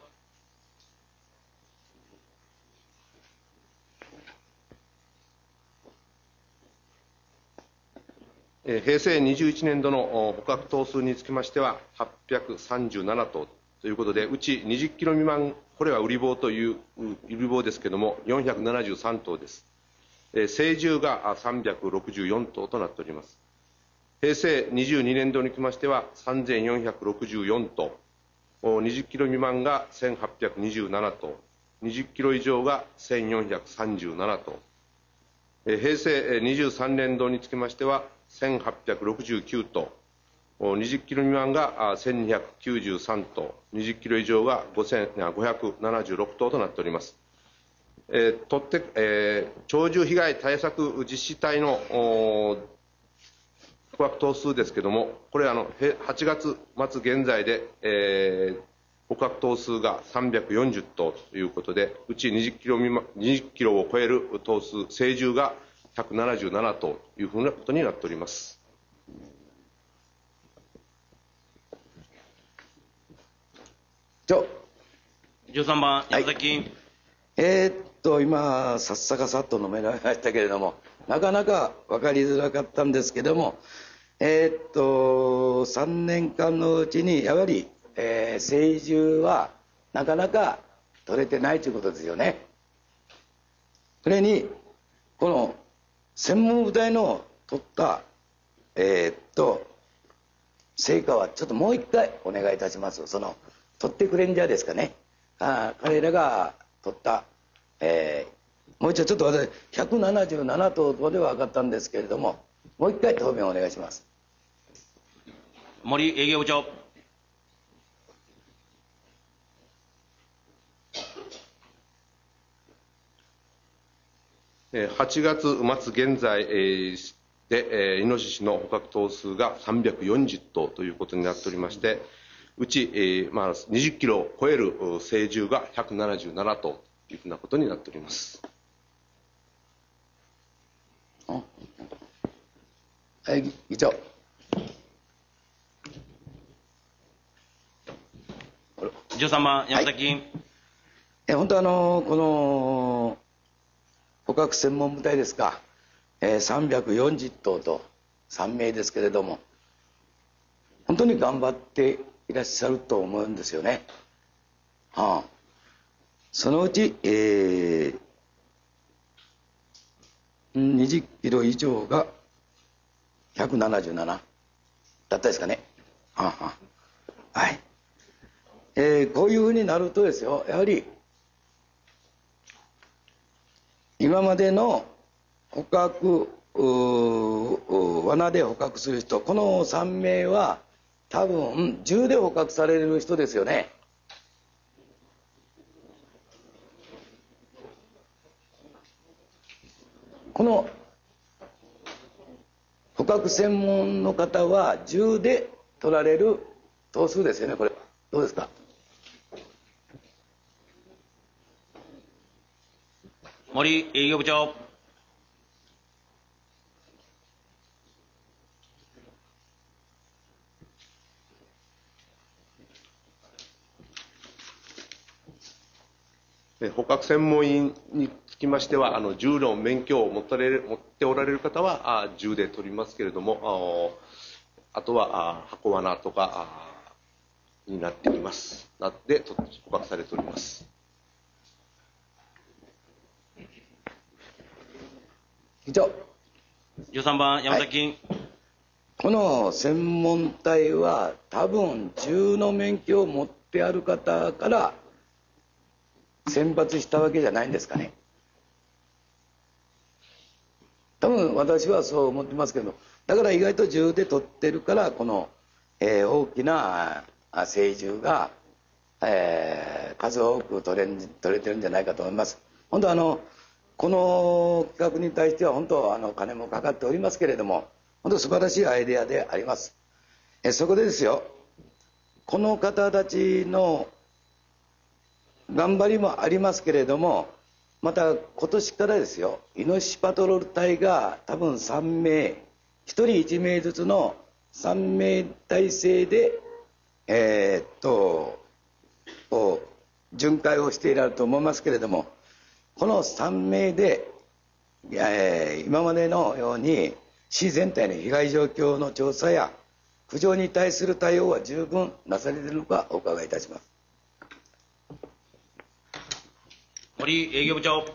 平成にじゅういちねん度の捕獲頭数につきましてははっぴゃくさんじゅうなな頭ということで、うちにじゅっキロ未満、これはウリ坊というウリ坊ですけれども、よんひゃくななじゅうさん頭です。成獣がさんびゃくろくじゅうよん頭となっております。平成にじゅうにねん度にきましてはさんぜんよんひゃくろくじゅうよん頭、にじゅっキロ未満がせんはっぴゃくにじゅうなな頭、にじゅっキロ以上がせんよんひゃくさんじゅうなな頭、平成にじゅうさんねん度につきましてはせんはっぴゃくろくじゅうきゅう頭、にじゅっキロ未満がせんにひゃくきゅうじゅうさん頭、にじゅっキロ以上がごひゃくななじゅうろく頭となっております。えーとってえー、鳥獣被害対策実施隊の捕獲頭数ですけれども、これはあのはちがつ末現在で、えー、捕獲頭数がさんびゃくよんじゅう頭ということで、うちにじゅっキロ未満、にじゅっキロを超える頭数、成獣がひゃくななじゅうなな頭というふうなことになっております。 じゃじゅうさんばん、山崎、 はい、えー、っと今さっさかさっと述べられましたけれども、なかなか分かりづらかったんですけども、えー、っとさんねんかんのうちにやはり、えー、成獣はなかなか取れてないということですよね。それにこの専門部隊の取ったえー、っと成果はちょっともう一回お願いいたします。その取ってくれんじゃですかね。あ彼らが取った、えー、もう一度ちょっと私ひゃくななじゅうなな頭までは分かったんですけれども、もう一回答弁をお願いします。 森営業部長。 はちがつ末現在で、イノシシの捕獲頭数がさんびゃくよんじゅう頭ということになっておりまして、うち、えーまあ、にじゅっキロを超える成獣がひゃくななじゅうなな頭というふうなことになっております。 はい、議長。 じゅうさんばん、山崎、はい、 え本当あのこの捕獲専門部隊ですか、えー、さんびゃくよんじゅう頭とさん名ですけれども、本当に頑張っていらっしゃると思うんですよね。はあ、そのうち、えー、にじゅっキロ以上がひゃくななじゅうななだったですかね。はあはあ、はい、えー、こういうふうになるとですよ、やはり今までの捕獲罠で捕獲する人、このさん名は多分銃で捕獲される人ですよね。この捕獲専門の方は銃で取られる頭数ですよね。これどうですか。 森営業部長。 捕獲専門員につきましては、あの銃の免許を持たれる持っておられる方はあ銃で取りますけれども、あ, あとはあ箱罠とかになってきます。なって捕獲されております。 以上。 じゅうさんばん山崎議員、はい、 この専門隊は多分銃の免許を持ってある方から選抜したわけじゃないんですかね。多分私はそう思ってますけど、だから意外と銃で取ってるからこの、えー、大きな成銃が、えー、数多く取れ取れてるんじゃないかと思います。本当あのこの企画に対しては本当あの金もかかっておりますけれども、本当素晴らしいアイデアであります。えそこでですよ、この方たちの頑張りもありますけれども、また今年からですよ、イノシシパトロール隊が多分さんめい、ひとりいちめいずつのさんめい体制でえー、っと巡回をしていられると思いますけれども、このさんめいで、えー、今までのように市全体の被害状況の調査や苦情に対する対応は十分なされているのかお伺いいたします。 森営業部長。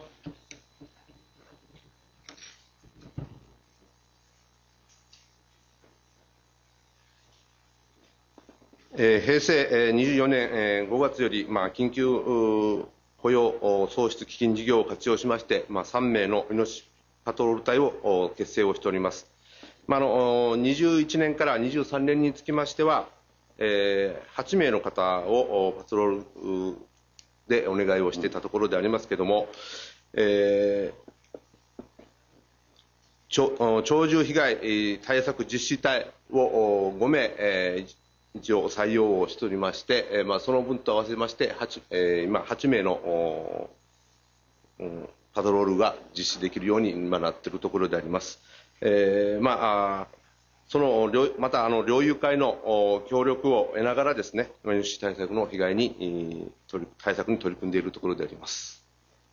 えー、平成にじゅうよねん、えー、ごがつより、まあ、緊急雇用創出基金事業を活用しまして、まあ、さんめいのイノシシパトロール隊を結成をしております。まあ、あのにじゅういちねんからにじゅうさんねんにつきましては、えー、はちめいの方をパトロールでお願いをしていたところでありますけれども、えー、鳥獣被害対策実施隊をごめい、えー一応採用をしておりまして、えーまあ、その分と合わせまして 8,、えー、今はちめいの、うん、パトロールが実施できるように今なっているところであります。えーまあ、そのまたあの猟友会の協力を得ながらですね、イノシシ対策の被害に取り対策に取り組んでいるところであります。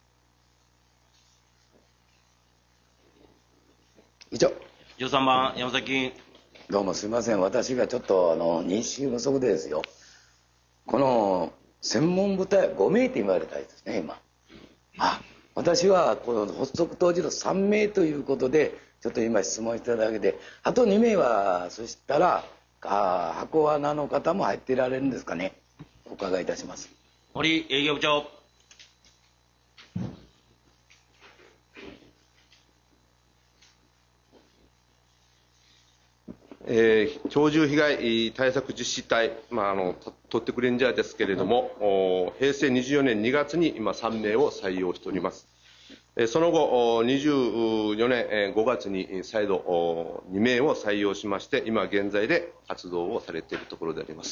以上。 じゅうさんばん山崎議員。 どうもすみません、私がちょっとあの認識不足でですよ、この専門部隊ごめいって言われたいですね、今。あ、私はこの発足当時のさんめいということで、ちょっと今質問しただけで、あとにめいは、そしたら、あ箱穴の方も入っていられるんですかね、お伺いいたします。 堀営業部長。 えー、鳥獣被害対策実施隊、まあ、あの取ってくレンジャーですけれども、平成にじゅうよねんにがつに今さんめいを採用しております。えー、その後にじゅうよねんごがつに再度にめいを採用しまして、今現在で活動をされているところであります。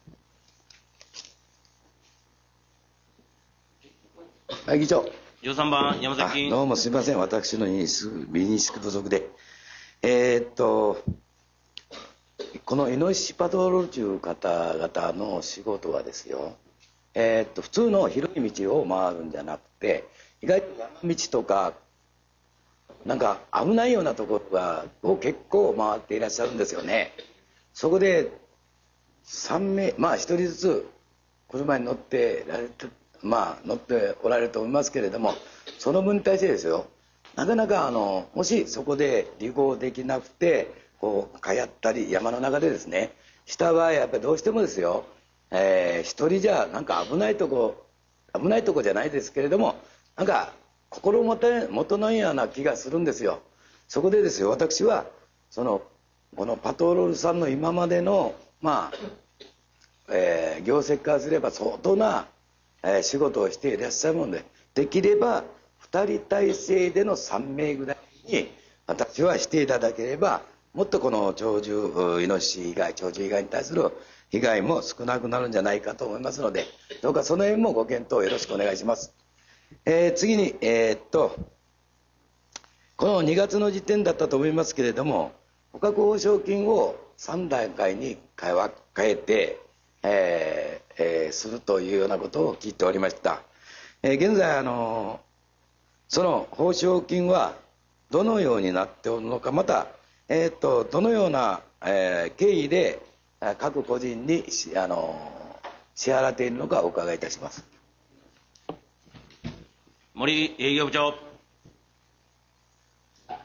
はい、議長。 じゅうさんばん山崎議員。 どうもすみません、私の認識不足で。えー、っとこのイノシシパトロールという方々の仕事はですよ、えー、っと普通の広い道を回るんじゃなくて、意外と山道とかなんか危ないようなところがを結構回っていらっしゃるんですよね。そこでさんめい、まあひとりずつ車に乗ってられて、まあ乗っておられると思いますけれども、その分に対してですよ、なかなかあのもしそこで離合できなくてこうかやったり山の中でですねした場合、やっぱりどうしてもですよ、えー、一人じゃなんか危ないとこ危ないとこじゃないですけれども、なんか心もたもとのような気がするんですよ。そこでですよ、私はそのこのパトロールさんの今までのまあ、えー、業績からすれば相当な、えー、仕事をしていらっしゃるので、できればふたり体制でのさんめいぐらいに私はしていただければ、もっとこの鳥獣イノシシ以外鳥獣以外に対する被害も少なくなるんじゃないかと思いますので、どうかその辺もご検討よろしくお願いします。えー、次に、えー、っとこのにがつの時点だったと思いますけれども、捕獲報奨金をさんだんかいに変えて、えーえー、するというようなことを聞いておりました。えー、現在あのその報奨金はどのようになっておるのか、またえー、とどのような、えー、経緯で各個人にあの支払っているのかお伺いいたします。 森営業部長。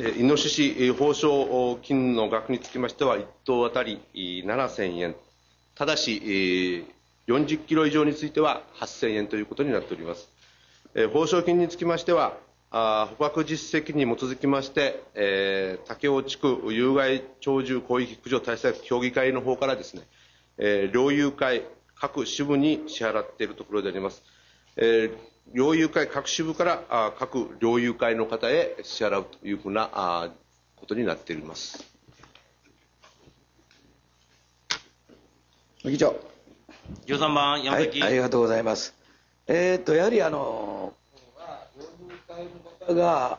イノシシ報奨金の額につきましては、いっ頭あたりななせんえん、ただし、よんじゅっキロ以上についてははっせんえんということになっております。報奨金につきましては、捕獲実績に基づきまして、えー、武雄地区有害鳥獣広域駆除対策協議会の方からですね、えー、猟友会各支部に支払っているところであります。えー、猟友会各支部からあ各猟友会の方へ支払うというふうなあことになっております。 議長。 じゅうさんばん、山崎、 はい、ありがとうございます。えー、っとやはりあの猟友会の方がや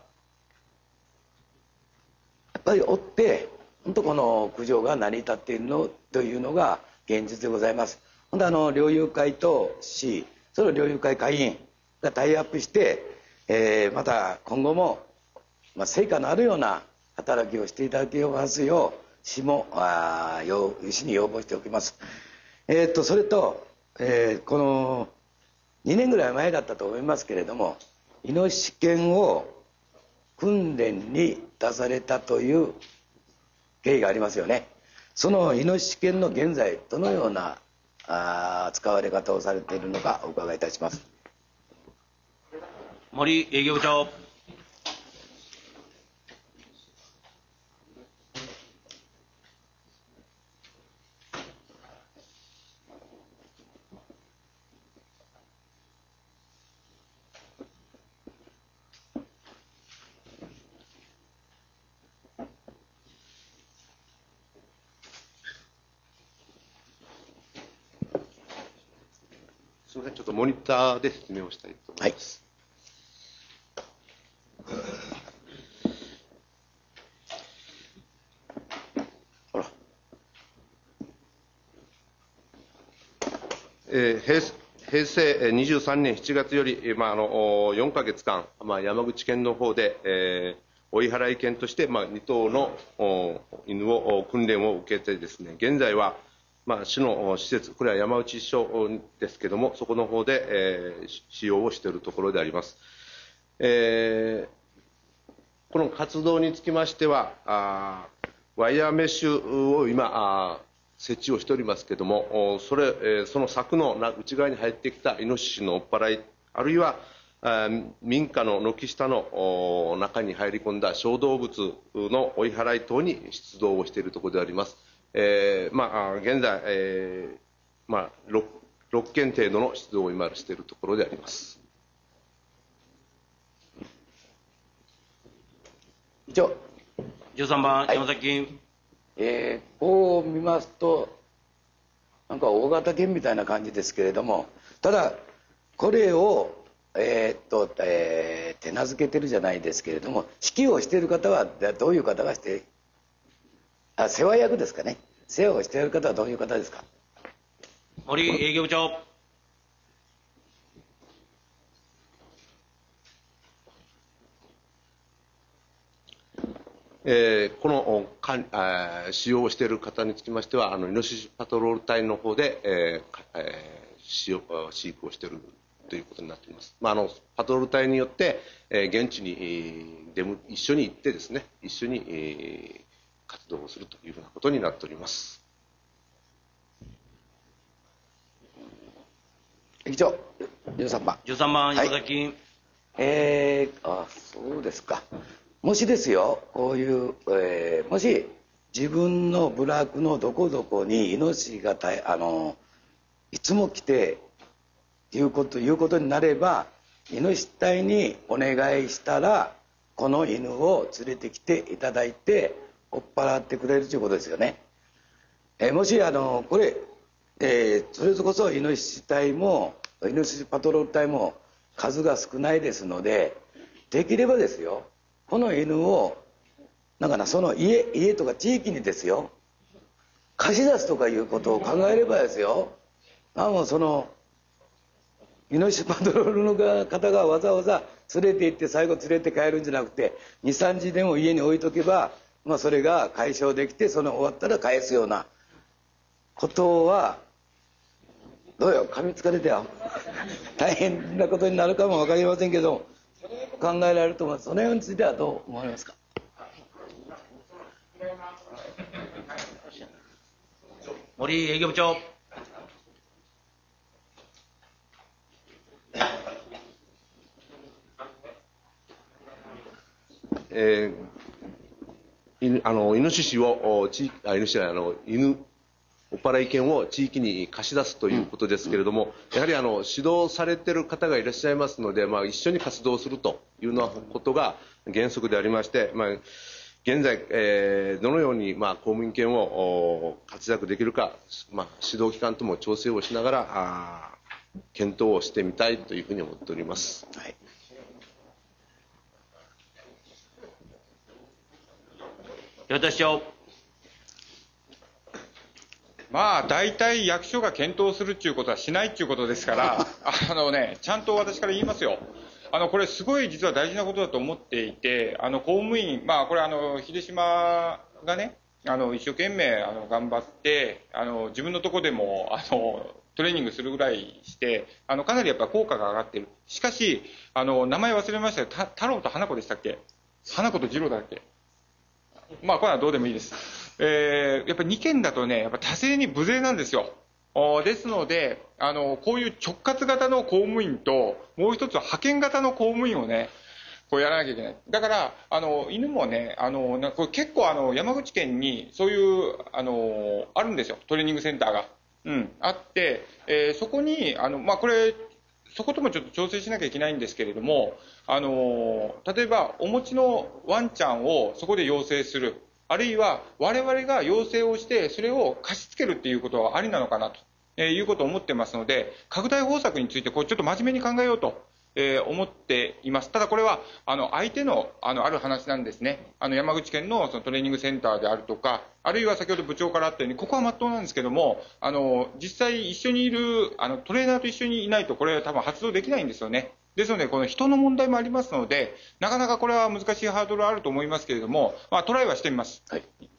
っぱり追って本当この駆除が成り立っているのというのが現実でございます。本当あの猟友会と市、その猟友会会員がタイアップして、えー、また今後も、まあ、成果のあるような働きをしていただけますよう市もあ市に要望しておきます。えー、っとそれと、えー、このにねんぐらい前だったと思いますけれども、イノシシ犬を訓練に出されたという経緯がありますよね。そのイノシシ犬の現在どのようなあ使われ方をされているのかお伺いいたします。 森営業部長。 すみません、ちょっとモニターで説明をしたいと思います。はいえー、平平成にじゅうさんねんしちがつより、まあ、あのよんかげつかん、まあ、山口県の方で、えー、追い払い犬として、まあ、に頭の犬を訓練を受けてですね、現在はまあ、市の施設、これは山内署ですけれども、そこの方で、えー、使用をしているところであります。えー、この活動につきましては、あワイヤーメッシュを今、あ設置をしておりますけれども、それ、えー、その柵の内側に入ってきたイノシシの追っ払い、あるいはあ民家の軒下の中に入り込んだ小動物の追い払い等に出動をしているところであります。えーまあ、現在、えーまあ、6, ろっけん程度の出動を今しているところであります。 以上。 じゅうさんばん、 はい、 山崎、 えー、こう見ますとなんか大型犬みたいな感じですけれども、ただこれを、えーっとえー、手なずけてるじゃないですけれども、指揮をしている方はどういう方がしてあ世話役ですかね。世話をしている方はどういう方ですか。 森営業部長。 えー、このかんあ使用をしている方につきましては、あのイノシシパトロール隊の方で、えーえー、使用飼育をしているということになっています。まあ、あのパトロール隊によって、えー、現地に、えー、でも一緒に行ってですね、一緒に、えー活動をするというふうなことになっております。 議長、じゅうさんばん。 じゅうさんばん、山崎、はい、 えー、あ、そうですか。もしですよ、こういう、えー、もし自分の部落のどこどこにイノシシがたあのいつも来ていうこということになれば、イノシシ隊にお願いしたらこの犬を連れてきていただいて追っ払ってくれるということですよね。えー、もしあのこれ、えー、それこそイノシシ隊もイノシシパトロール隊も数が少ないですので、できればですよ、この犬をなんかなその家家とか地域にですよ貸し出すとかいうことを考えればですよ、あもうそのイノシシパトロールの方がわざわざ連れて行って最後連れて帰るんじゃなくて、にさんじでも家に置いとけば、まあ、それが解消できて、その終わったら返すようなことはどうよ、噛みつかれては大変なことになるかも分かりませんけど、考えられると思います。そのようについてはどう思われますか。 森営業部長。 えー、犬あのイノシシを地域あイノシシあの犬追っ払い犬を地域に貸し出すということですけれども、やはりあの指導されている方がいらっしゃいますので、まあ、一緒に活動するというようなことが原則でありまして、まあ、現在、えー、どのように、まあ、公務員権を活躍できるか、まあ、指導機関とも調整をしながらあ検討をしてみたいというふうに思っております。はい、 岩田市長。 まあ、大体役所が検討するっていうことはしないっていうことですから、あのね、ちゃんと私から言いますよ。あの、これすごい実は大事なことだと思っていて、あの、公務員、まあ、これあの、秀島がね、あの、一生懸命、あの、頑張って、あの、自分のとこでも、あの、トレーニングするぐらいして、あの、かなりやっぱ効果が上がっている。しかし、あの、名前忘れましたけど、太郎と花子でしたっけ？花子と次郎だっけ？まあ、これはどうでもいいです。えー、やっぱりにけんだとね、やっぱ多勢に無勢なんですよ。ですので、あの、こういう直轄型の公務員と、もう一つは派遣型の公務員をね、こうやらなきゃいけない。だから、あの、犬もね、あの、これ結構あの、山口県にそういう、あの、あるんですよ。トレーニングセンターが。うん、あって、えー、そこに、あの、まあ、これ、そこともちょっと調整しなきゃいけないんですけれども、あの、例えば、お持ちのワンちゃんをそこで養成する。あるいは我々が要請をしてそれを貸し付けるっていうことはありなのかなと、えー、いうことを思ってますので、拡大方策についてこうちょっと真面目に考えようと、えー、思っています。ただこれはあの相手の あのある話なんですね。あの山口県 の, そのトレーニングセンターであるとか、あるいは先ほど部長からあったようにここは真っ当なんですけども、あの実際一緒にいるあのトレーナーと一緒にいないとこれは多分発動できないんですよね。ですので、この人の問題もありますので、なかなかこれは難しいハードルはあると思いますけれども、まあ、トライはしてみます。はい。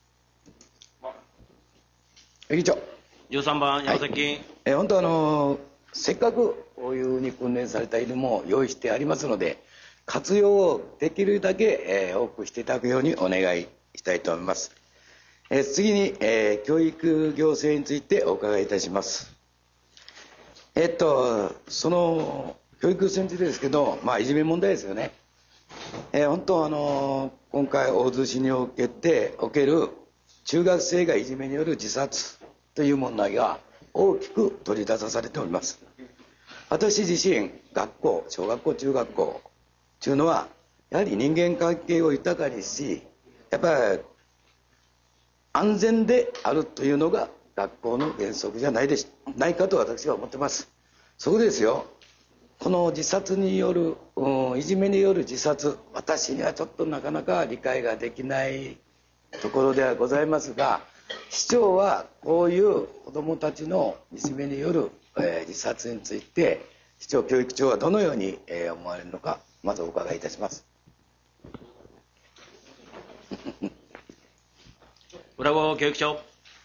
議長。 じゅうさんばん、山崎、はい、 え本当あのせっかくこういうふうに訓練された犬も用意してありますので、活用をできるだけ、えー、多くしていただくようにお願いしたいと思います。えー、次に、えー、教育行政についてお伺いいたします。えっとその教育についてですけど、まあ、いじめ問題ですよね。えー、本当あの今回大洲市におけておける中学生がいじめによる自殺という問題が大きく取り出されております。私自身学校、小学校、中学校というのはやはり人間関係を豊かにし、やっぱり安全であるというのが学校の原則じゃないでしないかと私は思ってます。そこですよ、この自殺による、うん、いじめによる自殺、私にはちょっとなかなか理解ができないところではございますが、市長はこういう子どもたちのいじめによる、えー、自殺について市長教育長はどのように、えー、思われるのか、まずお伺いいたします。 浦郷教育長。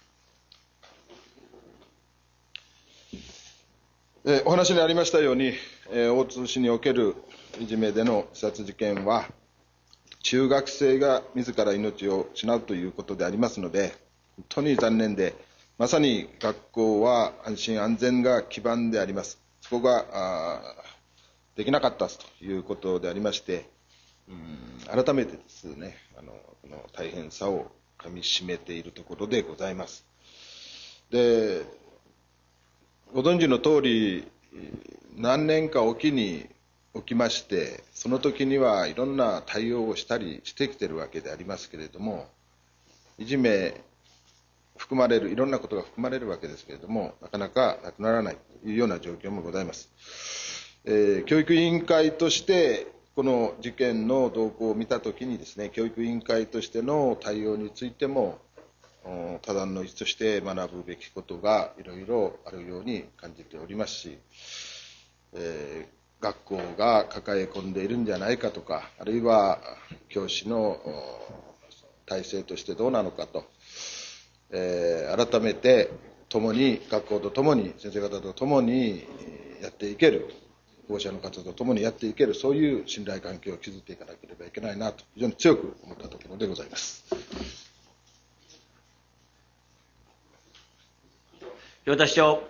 えー、お話にありましたように、えー、大津市におけるいじめでの自殺事件は中学生が自ら命を失うということでありますので、本当に残念で、まさに学校は安心安全が基盤であります。そこができなかったということでありまして、うん改めてですね、あのこの大変さをかみしめているところでございます。で、ご存知の通り、何年かおきに起きまして、その時にはいろんな対応をしたりしてきているわけでありますけれども、いじめ含まれる、いろんなことが含まれるわけですけれども、なかなかなくならないというような状況もございます。えー、教育委員会として、この事件の動向を見たときにですね、教育委員会としての対応についても、他団の一として学ぶべきことがいろいろあるように感じておりますし、えー、学校が抱え込んでいるんじゃないかとか、あるいは教師の体制としてどうなのかと、えー、改めて共に学校と共に先生方と共にやっていける、保護者の方と共にやっていける、そういう信頼関係を築いていかなければいけないなと非常に強く思ったところでございます。 清田市長。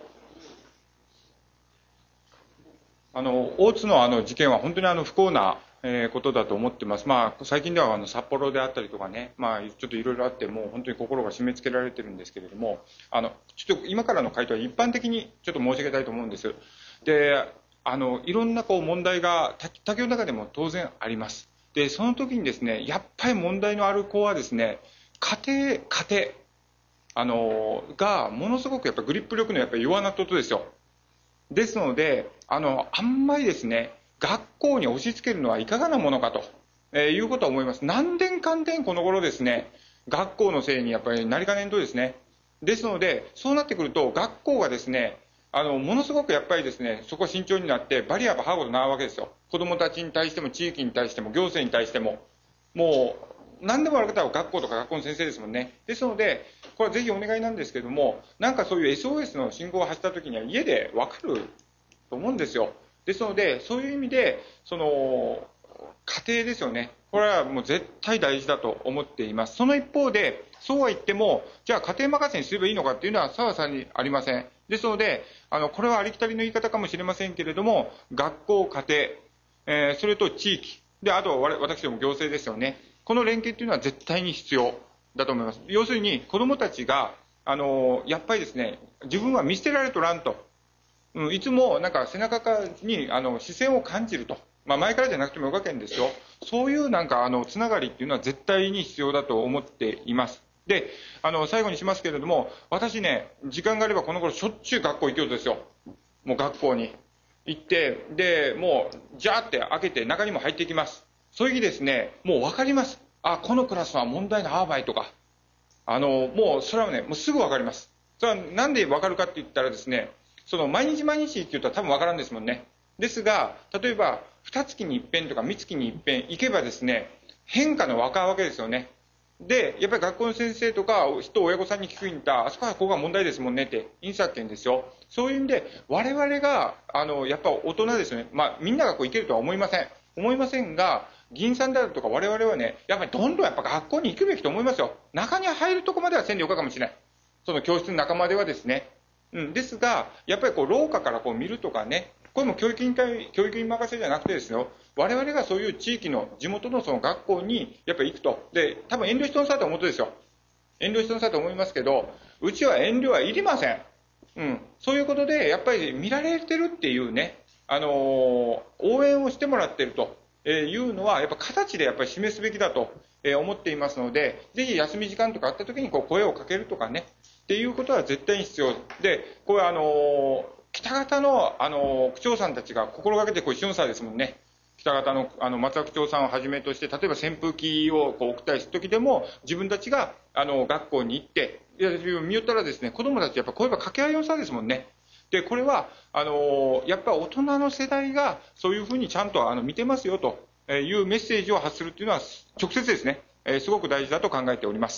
あの大津のあの事件は本当にあの不幸な、えーことだと思ってます、まあ、最近ではあの札幌であったりとかね、まあ、ちょっといろいろあって、もう本当に心が締め付けられてるんですけれども、あのちょっと今からの回答は一般的にちょっと申し上げたいと思うんです。であのいろんなこう問題が竹の中でも当然あります。でその時にですね、やっぱり問題のある子はですね、家庭家庭あのがものすごくやっぱグリップ力のやっぱり弱なことですよ。ですのであのあんまりですね、学校に押し付けるのはいかがなものかと、えー、いうことは思います。何年間でこの頃ですね、学校のせいにやっぱりなりかねんとですね。ですのでそうなってくると、学校がですね、あのものすごくやっぱりですね、そこは慎重になってバリアが張ることになるわけですよ。子どもたちに対しても地域に対しても行政に対しても、もう何でもある方は学校とか学校の先生ですもんね。ですのでこれはぜひお願いなんですけども、なんかそういう エスオーエス の信号を発したときには家で分かると思うんですよ。ですのでそういう意味でその家庭ですよね、これはもう絶対大事だと思っています。その一方でそうは言っても、じゃあ家庭任せにすればいいのかっていうのはさらさにありません。ですのであのこれはありきたりの言い方かもしれませんけれども、学校家庭、えー、それと地域で、あと私ども行政ですよね、この連携というのは絶対に必要だと思います。要するに子どもたちがあのやっぱりですね、自分は見捨てられとらんと、うん、いつもなんか背中にあの視線を感じると、まあ、前からじゃなくてもよかけんですよ。そういうなんかあのつながりっていうのは絶対に必要だと思っています。であの最後にしますけれども、私ね、時間があればこの頃しょっちゅう学校行きようとですよ。もう学校に行って、でもうジャーって開けて中にも入っていきます。そういう日ですね、もう分かります。あ、このクラスは問題のアーバイとか、あのもうそれはね、もうすぐ分かります。それはなんで分かるかって言ったらですね、その毎日毎日って言ったら多分分からんですもんね。ですが例えばにつきに一遍とかみっつきに一遍行けばですね、変化の分かるわけですよね。でやっぱり学校の先生とか人親御さんに聞くんだ、あそこはここが問題ですもんねってインサッケンですよ。そういう意味で我々があのやっぱ大人ですよね。まあみんながこう行けるとは思いません思いませんが、議員さんであるとか我々はね、やっぱりどんどんやっぱ学校に行くべきと思いますよ。中に入るとこまではせんでよかかもしれない、その教室の仲間ではですね。うん、ですがやっぱりこう廊下からこう見るとかね、これも教育委員会教育に任せじゃなくてですよ、我々がそういう地域の地元のその学校にやっぱり行くと。で多分遠慮してのさと思うとですよ、遠慮してのさと思いますけど、うちは遠慮はいりません。うん、そういうことでやっぱり見られてるっていうね、あのー、応援をしてもらってるというのはやっぱ形でやっぱり示すべきだと思っていますので、ぜひ休み時間とかあった時にこう声をかけるとかねっていうことは絶対に必要で、これはあのー、北方の、あのー、区長さんたちが心がけてこう一緒のさですもんね。北方の、あの松田区長さんをはじめとして、例えば扇風機をこう送ったりする時でも自分たちがあの学校に行って、いや見よったらですね、子どもたちやっぱ声が掛け合いのさですもんね。でこれはあのー、やっぱり大人の世代がそういうふうにちゃんとあの見てますよというメッセージを発するというのは直接ですね、えー、すごく大事だと考えております。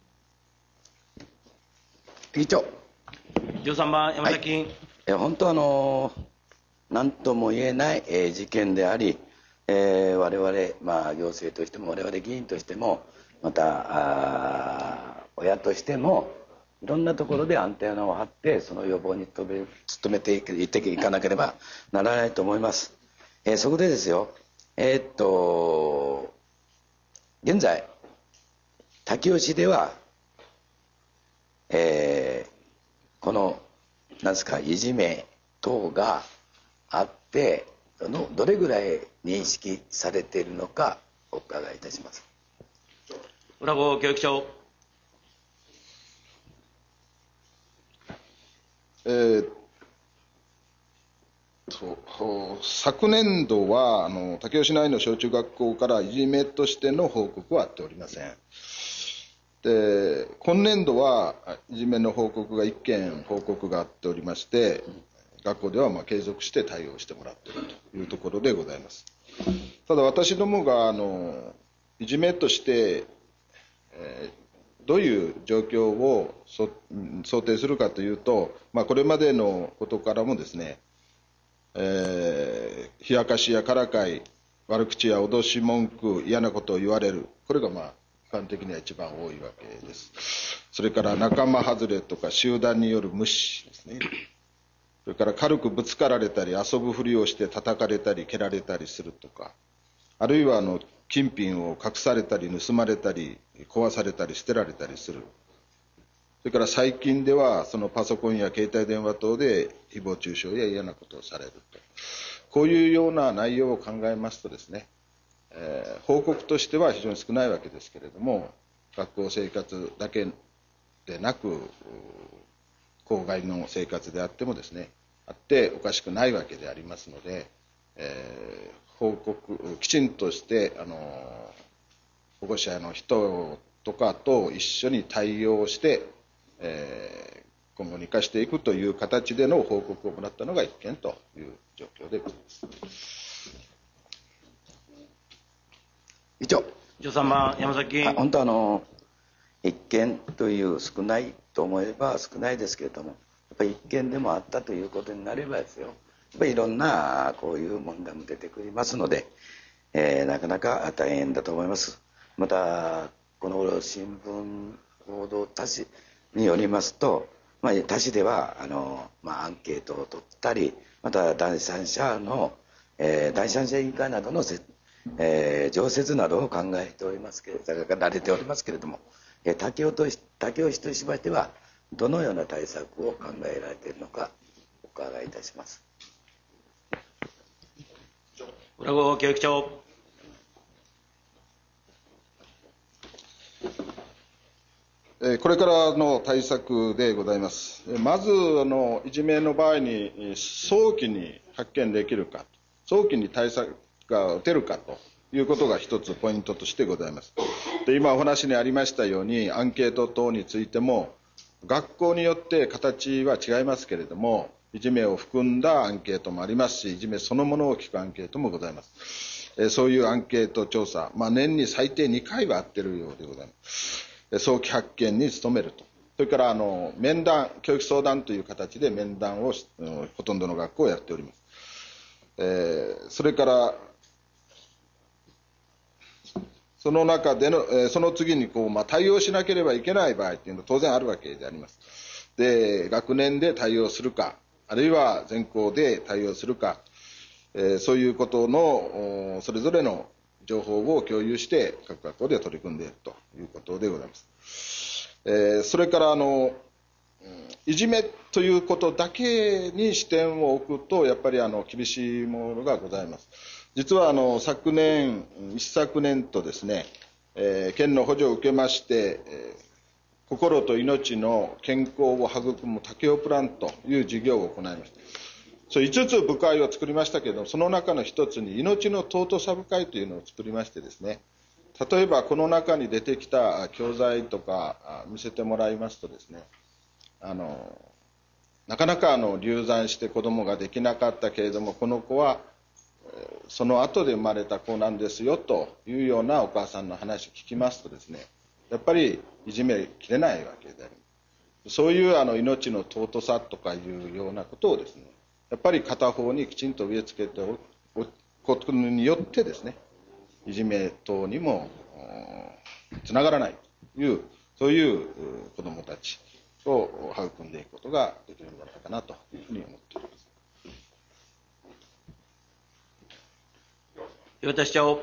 議長。 じゅうさんばん山崎委員、 はい、本当あの何とも言えない、えー、事件であり、えー、我々、まあ、行政としても我々議員としてもまた親としてもいろんなところでアンテナを張ってその予防に努め、努めていっていかなければならないと思います。えー、そこでですよ、えー、っと現在滝吉では、えー、このなんですかいじめ等があってのどれぐらい認識されているのかお伺いいたします。 浦郷教育長。 えー、と昨年度はあの武雄市内の小中学校からいじめとしての報告はあっておりません。で今年度はいじめの報告がいっけん報告があっておりまして、学校ではまあ継続して対応してもらっているというところでございます。ただ私どもがあのいじめとして、えーどういう状況を想定するかというと、まあ、これまでのことからもですね、えー、冷やかしやからかい、悪口や脅し文句、嫌なことを言われる、これがまあ般的には一番多いわけです。それから仲間外れとか集団による無視ですね。それから軽くぶつかられたり遊ぶふりをして叩かれたり蹴られたりするとか、あるいはあの金品を隠されたり盗まれたり壊されたり捨てられたりする。それから最近ではそのパソコンや携帯電話等で誹謗中傷や嫌なことをされると。こういうような内容を考えますとですね、えー、報告としては非常に少ないわけですけれども、学校生活だけでなく校外の生活であってもですね、あっておかしくないわけでありますので、えー、報告きちんとしてあの保護者の人とかと一緒に対応して、えー、今後に生かしていくという形での報告をもらったのが一件という状況でございます。 以上。 じゅうさんばん山崎議員。 本当あの一件という少ないと思えば少ないですけれども、やっぱり一件でもあったということになればですよ、やっぱりいろんなこういう問題も出てくりますので、えー、なかなか大変だと思います。またこの新聞報道他紙によりますと、まあ、他紙ではあの、まあ、アンケートを取ったり、また第三者の、えー、第三者委員会などのせ、えー、常設などを考えておりますけれども、られておりますけれども、武雄と武雄市としましてはどのような対策を考えられているのかお伺いいたします。 浦郷教育長。 これからの対策でございます。まずあのいじめの場合に早期に発見できるか、早期に対策が打てるかということが一つポイントとしてございます。で、今お話にありましたようにアンケート等についても学校によって形は違いますけれども、いじめを含んだアンケートもありますし、いじめそのものを聞くアンケートもございます。えそういうアンケート調査、まあ、年に最低にかいはあってるようでございます。早期発見に努めると。それからあの面談、教育相談という形で面談をほとんどの学校をやっております。えー、それからその中での、えー、その次にこう、まあ、対応しなければいけない場合というのは当然あるわけであります。で、学年で対応するか、あるいは全校で対応するか、えー、そういうことのそれぞれの情報を共有して各学校で取り組んでいるということでございます。えー、それからあのいじめということだけに視点を置くとやっぱりあの厳しいものがございます。実はあの昨年一昨年とですね、えー、県の補助を受けまして、えー、心と命の健康を育む武雄プランという事業を行いました。それいつつ部会を作りましたけれども、その中の一つに命の尊さ部会というのを作りましてですね、例えばこの中に出てきた教材とか見せてもらいますとですね、あのなかなかあの流産して子供ができなかったけれども、この子はその後で生まれた子なんですよというようなお母さんの話を聞きますとですね、やっぱりいじめきれないわけである。そういうあの命の尊さとかいうようなことをですね、やっぱり片方にきちんと植え付けておくことによってですね、いじめ等にもつながらないという、そういう子どもたちを育んでいくことができるんじゃないかなというふうに思っております。 岩田市長。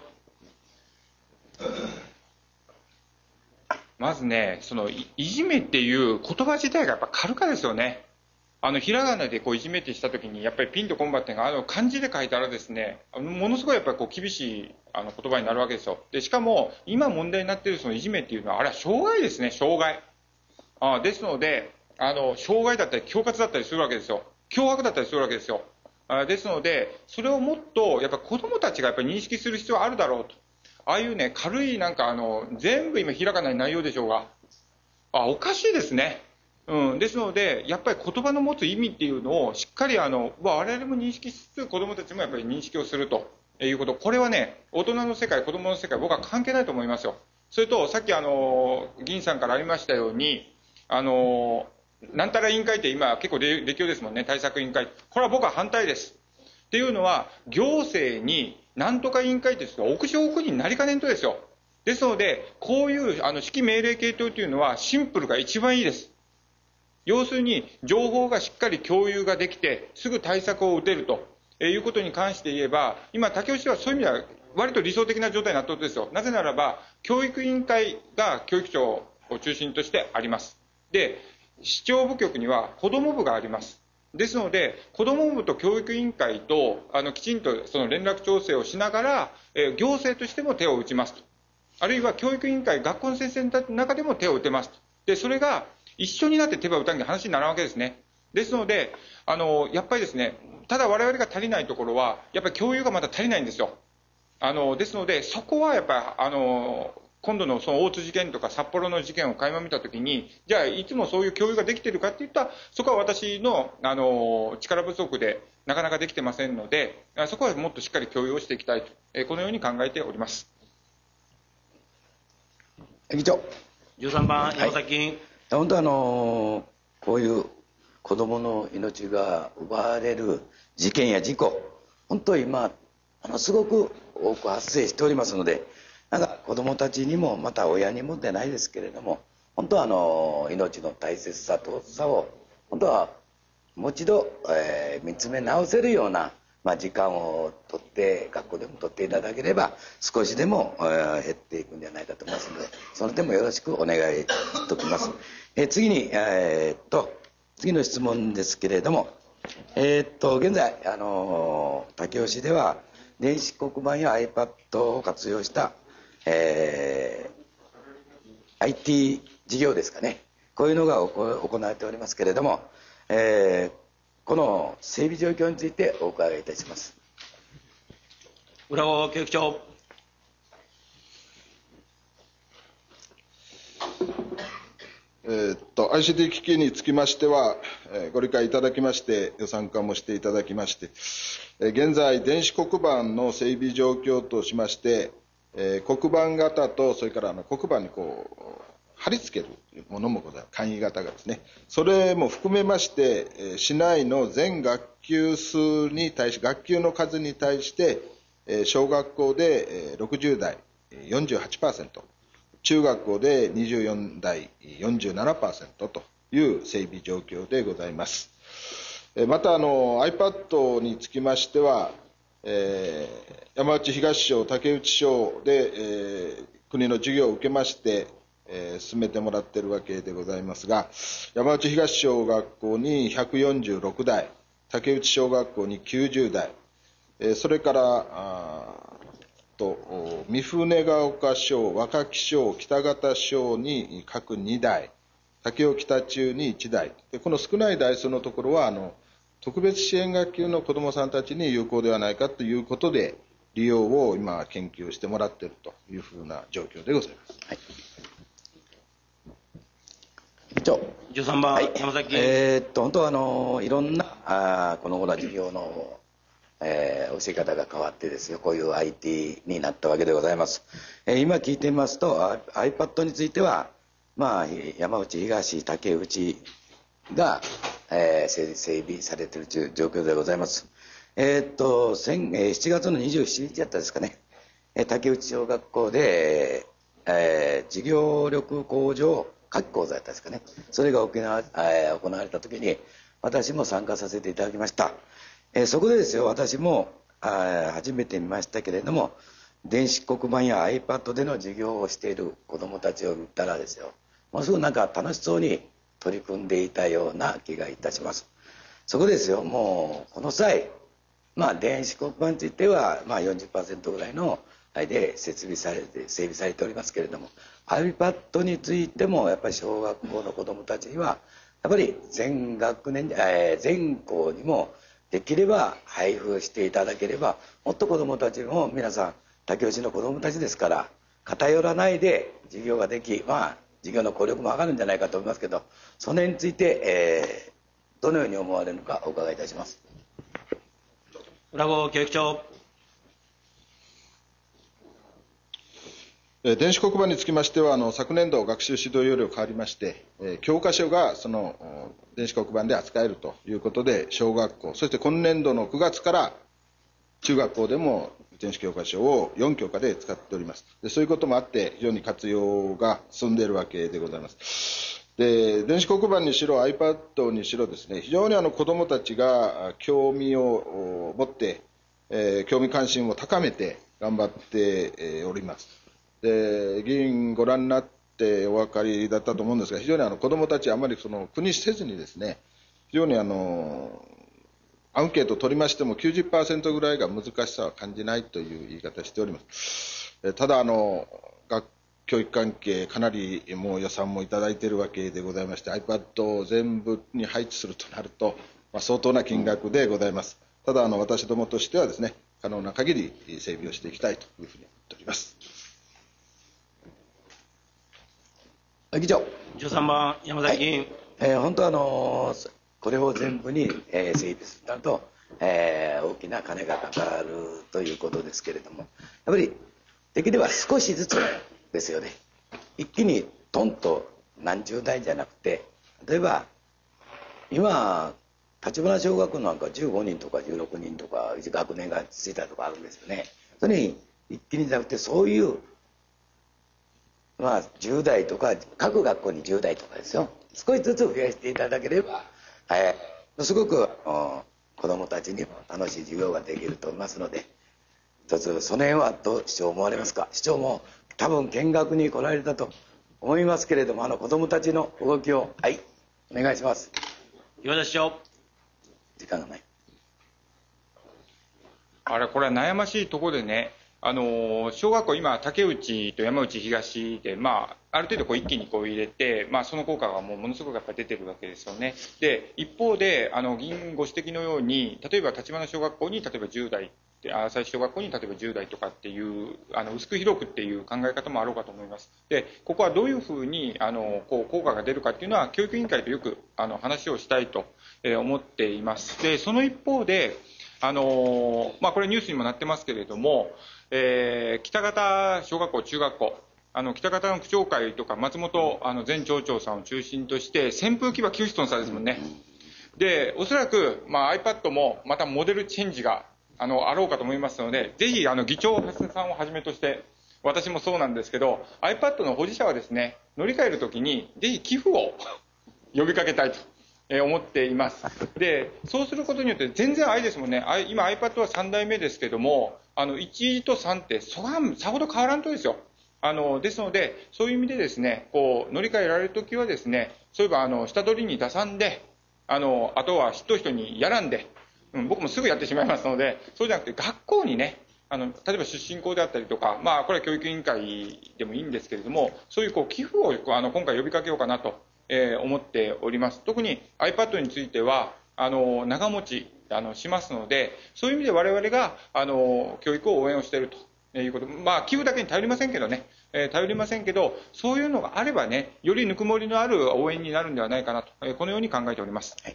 まずね、その い, いじめっていう言葉自体がやっぱ軽かですよね。あのひらがなでこういじめってしたときにやっぱりピンとコンバッテンがあの漢字で書いたらですね、ものすごいやっぱりこう厳しいあの言葉になるわけですよ。でしかも今問題になっているそのいじめっていうのはあれは障害ですね、障害。あですのであの障害だったり恐喝だったりするわけですよ。脅迫だったりするわけですよ。あですのでそれをもっとやっぱ子どもたちがやっぱり認識する必要はあるだろうと。ああいうね軽いなんかあの全部今ひらがなに内容でしょうが、あおかしいですね。うん、ですのでやっぱり言葉の持つ意味っていうのをしっかりあの我々も認識しつつ子どもたちもやっぱり認識をするということ、これはね大人の世界子どもの世界僕は関係ないと思いますよ。それとさっきあの議員さんからありましたようにあのなんたら委員会って今結構歴史ですもんね、対策委員会。これは僕は反対です。っていうのは行政になんとか委員会って言うと屋上奥になりかねんとですよ。 ですので、こういうあの指揮命令系統というのはシンプルが一番いいです。要するに、情報がしっかり共有ができて、すぐ対策を打てるということに関して言えば、今、武雄市はそういう意味では、割と理想的な状態になっているんですよ。なぜならば、教育委員会が教育庁を中心としてあります。で、市長部局には子ども部があります。ですので、子ども部と教育委員会とあのきちんとその連絡調整をしながら、えー、行政としても手を打ちますと。あるいは教育委員会、学校の先生の中でも手を打てますと。で、それが一緒になって手羽打たなきゃ話にならないわけですね。ですので、あの、やっぱりですね、ただ我々が足りないところは、やっぱり共有がまだ足りないんですよ。あの、ですので、そこはやっぱり、あの、今度のその大津事件とか札幌の事件を垣間見たときに、じゃあいつもそういう共有ができているかっていったら、そこは私の、あの、力不足でなかなかできてませんので、そこはもっとしっかり共有をしていきたいと、えこのように考えております。 議長。 じゅうさんばん、山崎議員。 本当あのこういう子どもの命が奪われる事件や事故、本当今ものすごく多く発生しておりますので、なんか子どもたちにもまた親にもでないですけれども、本当はあの命の大切さとさを本当はもう一度、えー、見つめ直せるような、まあ、時間を取って学校でも取っていただければ少しでも、えー、減っていくんじゃないかと思いますので、その点もよろしくお願いしておきます。えー、次に、えー、っと次の質問ですけれども、えー、っと現在、あのー、武雄市では電子黒板や iPad を活用した、えー、アイティー 事業ですかね、こういうのが行われておりますけれども、えー、この整備状況についてお伺いいたします。 浦尾教育長。 えー、っと アイシーティー 機器につきましては、えー、ご理解いただきまして予算化もしていただきまして、えー、現在電子黒板の整備状況としまして、えー、黒板型とそれからあの黒板にこう貼り付けるものもございます。簡易型がですね、それも含めまして、えー、市内の全学級数に対し学級の数に対して、えー、小学校で、えー、ろくじゅうだい よんじゅうはちパーセント、中学校でにじゅうよんだい よんじゅうななパーセント という整備状況でございます。またあの iPad につきましては、えー、山内東省、竹内省で、えー、国の授業を受けまして、えー、進めてもらっているわけでございますが、山内東小学校にひゃくよんじゅうろくだい、竹内小学校にきゅうじゅうだい、えー、それからあと三船ヶ丘小、若木小、北方小に各にだい、武雄北中にいちだい、でこの少ない台数のところはあの特別支援学級の子どもさんたちに有効ではないかということで利用を今研究してもらっているというふうな状況でございます。はい、 議長。 じゅうさんばん、はい、山崎議員。 えー、っと本当はあのいろんなあこの頃は授業の、えー、教え方が変わってですよ、こういう アイティー になったわけでございます。えー、今聞いてみますと iPad については、まあ、山内東竹内が、えー、整備されているという状況でございます。えー、っと先、えー、しちがつのにじゅうしちにちだったですかね、えー、竹内小学校で、えー、授業力向上夏季講座だったですかね、それが行わ、えー、行われたときに私も参加させていただきました。えー、そこでですよ、私もあ初めて見ましたけれども、電子黒板や iPad での授業をしている子どもたちを見たらですよ、ものすごくなんか楽しそうに取り組んでいたような気がいたします。そこですよ、もうこの際、まあ、電子黒板については、まあ、よんじゅっパーセントぐらいので設備されて整備されておりますけれども、 iPad についてもやっぱり小学校の子どもたちにはやっぱり全学年、えー、全校にもできれば配布していただければ、もっと子どもたちも皆さん竹内の子どもたちですから偏らないで授業ができ、まあ授業の効力も上がるんじゃないかと思いますけど、その辺について、えー、どのように思われるのかお伺いいたします。 浦尾教育長。 電子黒板につきましては、あの昨年度学習指導要領変わりまして、えー、教科書がその電子黒板で扱えるということで、小学校、そして今年度のくがつから中学校でも電子教科書をよん教科で使っております。でそういうこともあって非常に活用が進んでいるわけでございます。で電子黒板にしろ iPad にしろですね、非常にあの子どもたちが興味を持って、えー、興味関心を高めて頑張っております。で議員ご覧になってお分かりだったと思うんですが、非常にあの子どもたちはあまりその苦にせずにですね、非常にあのアンケートを取りましても きゅうじゅっパーセント ぐらいが難しさは感じないという言い方をしております。ただあの学教育関係かなりもう予算もいただいているわけでございまして、 iPad を全部に配置するとなると、まあ、相当な金額でございます。ただあの私どもとしてはですね、可能な限り整備をしていきたいというふうに思っております。 議長。 じゅうさんばん山崎議員、はい、 えー、本当はあのー、これを全部に、えー、整備するとなると、えー、大きな金がかかるということですけれども、やっぱりできれば少しずつですよね。一気にトンと何十台じゃなくて、例えば今立花小学校なんかじゅうごにんとかじゅうろくにんとか学年がついたとかあるんですよね。それに一気にじゃなくて、そういうまあじゅう代とか各学校にじゅう代とかですよ、少しずつ増やしていただければ、えー、すごく子どもたちにも楽しい授業ができると思いますので、一つその辺はどう市長思われますか。市長も多分見学に来られたと思いますけれども、あの子どもたちの動きを、はい、お願いします。 岩田市長。 時間がない。 あれ、これは悩ましいところでね、あの小学校、今、竹内と山内東で、まあ、ある程度こう一気にこう入れて、まあ、その効果がもうものすごくやっぱり出てるわけですよね。で、一方で、あの議員ご指摘のように、例えば立花小学校に例えばじゅう代、朝日小学校に例えばじゅう代とかっていう、あの薄く広くっていう考え方もあろうかと思います。で、ここはどういうふうにあのこう効果が出るかっていうのは、教育委員会とよくあの話をしたいと思っています。で、その一方で、あのまあ、これニュースにもなってますけれども、えー、北方小学校、中学校、あの北方の区長会とか松本あの前町長さんを中心として扇風機はきゅうしゅトン差ですもんね。で、おそらく、まあ、iPad もまたモデルチェンジがあのあろうかと思いますので、ぜひあの議長さんをはじめとして、私もそうなんですけど、 iPad の保持者はですね、乗り換えるときにぜひ寄付を呼びかけたいと思っています。で、そうすることによって全然あれですもんね、今 iPad はさん代目ですけども、あのいちとさんってそがんさほど変わらんとですよ。あのですので、そういう意味でですね、こう乗り換えられるときはですね、そういえばあの下取りに出さんで、あのあとは人人にやらんで、うん、僕もすぐやってしまいますので、そうじゃなくて学校にね、あの例えば出身校であったりとか、まあこれは教育委員会でもいいんですけれども、そういうこう寄付をあの今回呼びかけようかなと、えー、思っております。特に iPad についてはあの長持ちあのしますので、そういう意味で我々があの教育を応援をしているということ、まあ寄付だけに頼りませんけどね、えー、頼りませんけど、そういうのがあればね、よりぬくもりのある応援になるんではないかなと、えー、このように考えております。はい、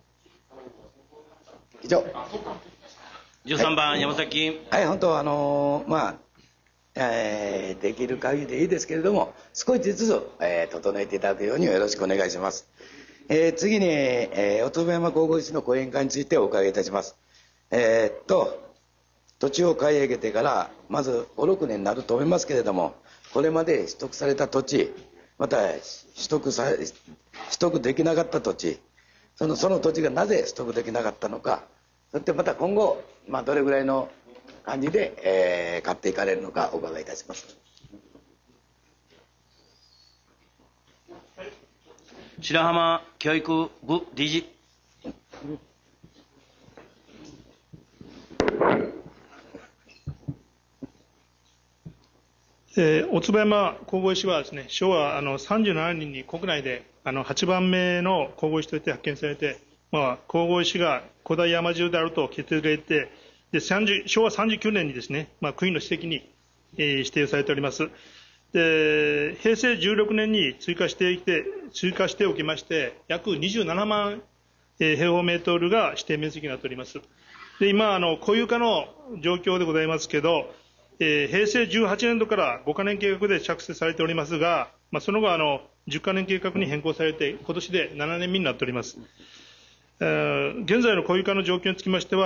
以上。 じゅうさんばん、はい、山崎議員。 はい、本当あのー、まあ、えー、できる限りでいいですけれども、少しずつ、えー、整えていただくようによろしくお願いします。えー、次に、えー、おつぶ山高校市の講演会についてお伺いいたします。えー、っと土地を買い上げてからまずご、ろくねんになると思いますけれども、これまで取得された土地、また取得さ取得できなかった土地、そのその土地がなぜ取得できなかったのか、そしてまた今後、まあ、どれぐらいの感じで、えー、買っていかれるのかお伺いいたします。 白浜教育部理事。 えー、おつば山高校医師はですね、昭和あのさんじゅうななねんに国内であのはちばんめの高校医師として発見されて、まあ、高校医師が古代山中であると決定されて、で昭和さんじゅうきゅうねんにですね、まあ、国の史跡に、えー、指定されております。で平成じゅうろくねんに追加していて追加しておきまして、約にじゅうななまん平方メートルが指定面積になっております。で今あの固有化の状況でございますけど、えー、平成じゅうはちねんどからごかねん計画で着手されておりますが、まあ、その後あのじゅっかねん計画に変更されて、今年でななねんめになっております。えー、現在の固有化の状況につきましては、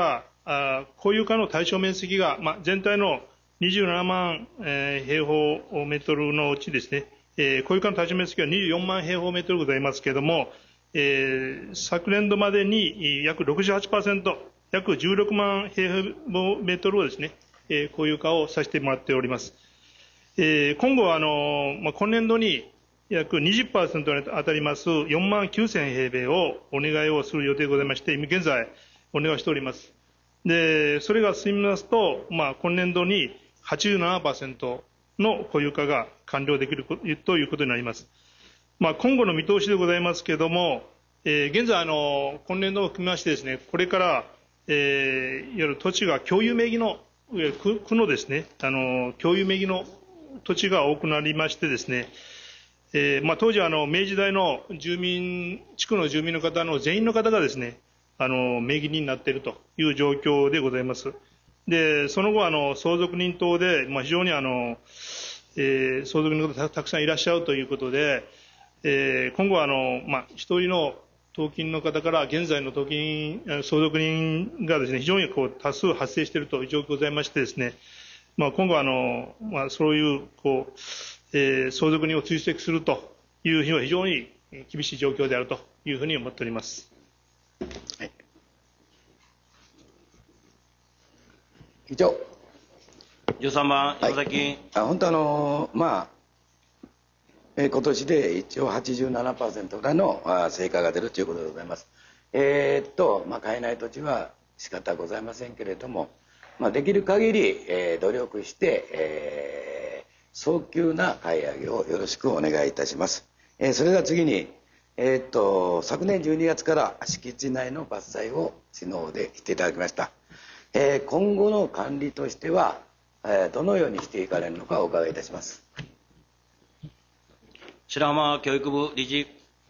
あ公有化の対象面積が、まあ、全体のにじゅうななまん、えー、平方メートルのうちですね、えー、公有化の対象面積はにじゅうよんまん平方メートルございますけれども、えー、昨年度までに約 ろくじゅうはちパーセント、約じゅうろくまん平方メートルをですね、えー、公有化をさせてもらっております。えー、今後はあの、まあ、今年度に約 にじゅっパーセント に当たりますよんまんきゅうせん平米をお願いをする予定でございまして、現在お願いしております。で、それが進みますと、まあ、今年度に はちじゅうななパーセント の公有化が完了できるということになります。まあ、今後の見通しでございますけれども、えー、現在あの、今年度を含めましてですね、これから、えー、いわゆる土地が共有名義の、区, 区のですね、あの、共有名義の土地が多くなりましてですね、えーまあ、当時あの明治大の住民地区の住民の方の全員の方がですねあの名義人になっているという状況でございます。でその後あの相続人等で、まあ、非常にあの、えー、相続人の方がたくさんいらっしゃるということで、えー、今後はあの、まあ、一人の当金の方から現在の当金相続人がですね非常にこう多数発生しているという状況でございましてですね、まあ、今後あの、まあ、そういうこうえー、相続人を追跡するというのは非常に厳しい状況であるというふうに思っております。 はい、以上。 じゅうさんばん、山崎、はい、 あ本当あのまあ、えー、今年で一応 はちじゅうななパーセント からのあ成果が出るということでございます。えー、っと、まあ、買えない土地は仕方ございませんけれども、まあ、できる限り、えー、努力して、えー早急な買い上げをよろしくお願いいたします。えー、それでは次に、えー、っと昨年じゅうにがつから敷地内の伐採を知能でしていただきました。えー、今後の管理としては、えー、どのようにしていかれるのかお伺いいたします。 白浜教育部理事。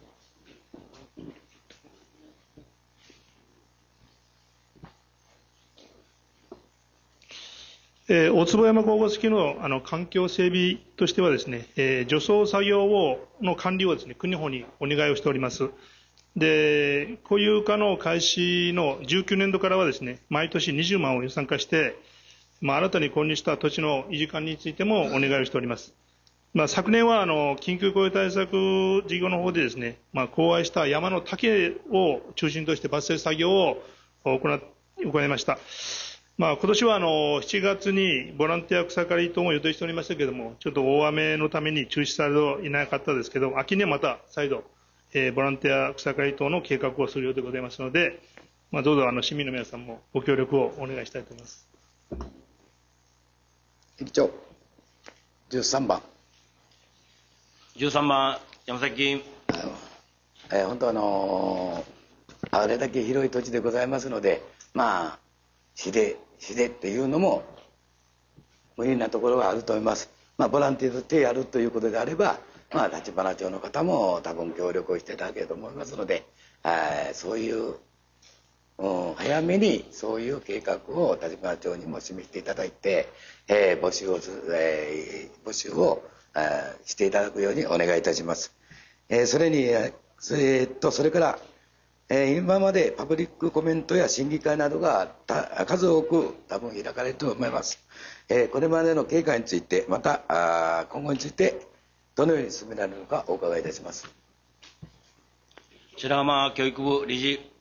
えー、大坪山高校式のあの環境整備としてはですね、えー、除草作業をの管理をですね国の方にお願いをしております。で、公有化の開始のじゅうきゅうねん度からはですね、毎年にじゅうまんを予算化して、まあ、新たに購入した土地の維持管理についてもお願いをしております。まあ、昨年はあの緊急雇用対策事業の方でですね、まあ、荒廃した山の竹を中心として伐採作業を行行いました。まあ、今年はあのしちがつにボランティア草刈り等も予定しておりましたけれども、ちょっと大雨のために中止されていなかったですけど、秋にはまた再度、えー、ボランティア草刈り等の計画をする予定でございますので、まあ、どうぞあの市民の皆さんもご協力をお願いしたいと思います。 議長、じゅうさんばん。 じゅうさんばん、山崎。 えー、本当あのー、あれだけ広い土地でございますので、まあ、市で、市でっていうのも無理なところがあると思います。まあ、ボランティアでやるということであれば、まあ、立花町の方も多分協力をしていただけると思いますので、えー、そういう、うん、早めにそういう計画を立花町にも示していただいて、えー、募集を、えー、募集を、えー、していただくようにお願いいたします。えー、それに、えー、っとそれから、えー、今までパブリックコメントや審議会などが数多く多分開かれると思います。えー、これまでの経過について、またあ今後についてどのように進められるのかお伺いいたします。 白浜教育部理事。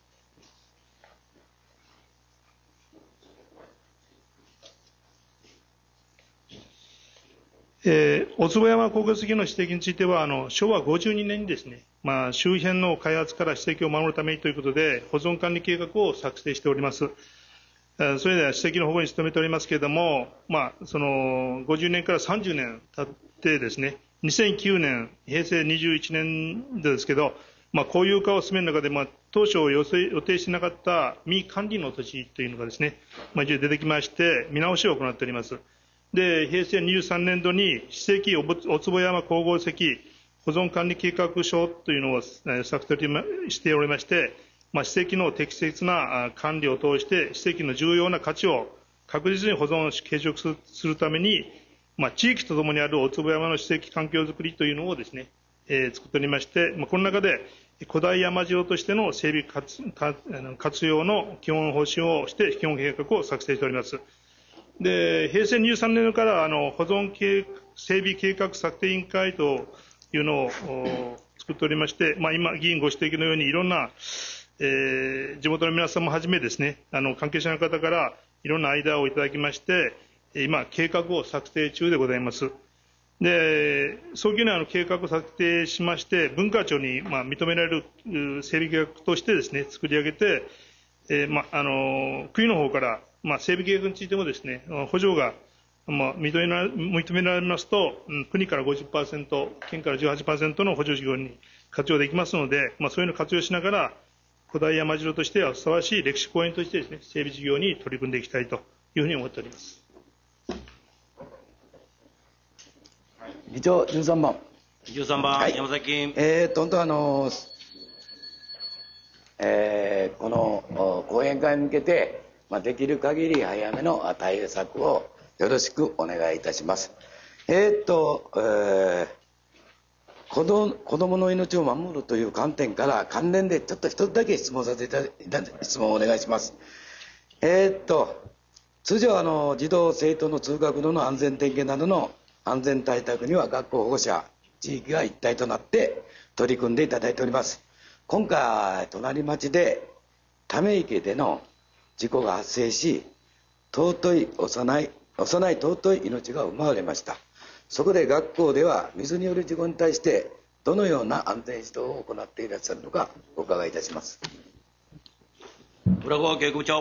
えー、大坪山高校杉の指摘については、あのしょうわごじゅうにねんにですね、まあ、周辺の開発から史跡を守るためにということで、保存管理計画を作成しております。それでは史跡の保護に努めておりますけれども、まあ、そのごじゅうねんからさんじゅうねん経ってですね、にせんきゅうねん、へいせいにじゅういちねんですけど、まあ、公有化を進める中で、まあ、当初予定していなかった未管理の土地というのがですね、まあ、一応出てきまして、見直しを行っております。で、へいせいにじゅうさんねん度に史跡大坪山皇后石保存管理計画書というのを作成しておりまして、まあ、史跡の適切な管理を通して、史跡の重要な価値を確実に保存し、継続するために、まあ、地域とともにある大坪山の史跡環境づくりというのをですね、えー、作っておりまして、まあ、この中で、 古代山城としての整備 活, 活用の基本方針をして基本計画を作成しております。で、平成にじゅうさんねんからあの保存計整備計画策定委員会というのを作っておりまして、まあ、今、議員ご指摘のようにいろんな、えー、地元の皆さんもはじめですね、あの関係者の方からいろんなアイデアをいただきまして、今、計画を策定中でございます。で、早急にあの計画を策定しまして、文化庁にまあ認められる整備計画としてですね、作り上げて、えーまあの国の方から、まあ、整備計画についてもですね、補助が、まあ、認められ、認められますと、うん、国から ごじゅっパーセント、県から じゅうはちパーセント の補助事業に活用できますので、まあ、そういうのを活用しながら、古代山城としてはふさわしい歴史公園としてですね、整備事業に取り組んでいきたいというふうに思っております。 議長、じゅうさんばん。 じゅうさんばん、はい、山崎議員。 えー、本当あの、えー、この講演会に向けて、まあ、できる限り早めの対策をよろしくお願いいたします。えー、っと、えー、子ど子供の命を守るという観点から関連でちょっと一つだけ質問させていただいて、質問をお願いします。えー、っと、通常あの児童生徒の通学路の安全点検などの安全対策には学校保護者、地域が一体となって取り組んでいただいております。今回、隣町でため池での事故が発生し、尊い幼い、幼い尊い命が奪われました。そこで学校では水による事故に対してどのような安全指導を行っていらっしゃるのかお伺いいたします。 浦郷教育部長。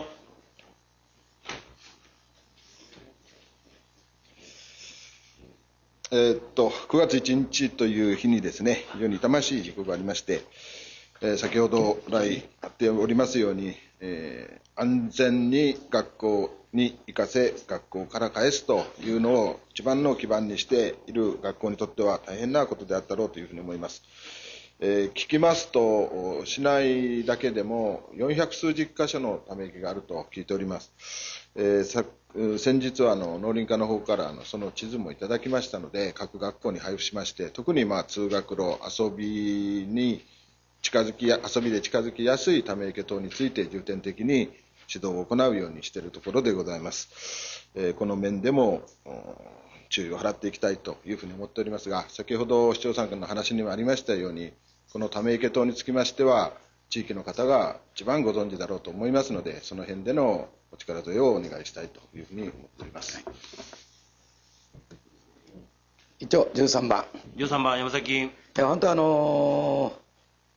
えー、っとくがついちにちという日にですね、非常に痛ましい事故がありまして、えー、先ほど来あっておりますように、えー、安全に学校に行かせ、学校から返すというのを一番の基盤にしている学校にとっては大変なことであったろうというふうに思います。えー、聞きますと、市内だけでもよんひゃくすうじゅっかしょのため池があると聞いております。えー、さ先日はあの農林課の方からあのその地図もいただきましたので、各学校に配布しまして、特にまあ通学路、遊びに近づきや遊びで近づきやすいため池等について重点的に指導を行うようにしているところでございます。えー、この面でも注意を払っていきたいというふうに思っておりますが、先ほど市長さんの話にもありましたように、このため池等につきましては地域の方が一番ご存知だろうと思いますので、その辺でのお力添えをお願いしたいというふうに思っております。 議長、じゅうさんばん。 じゅうさんばん、山崎議員。 本当あのー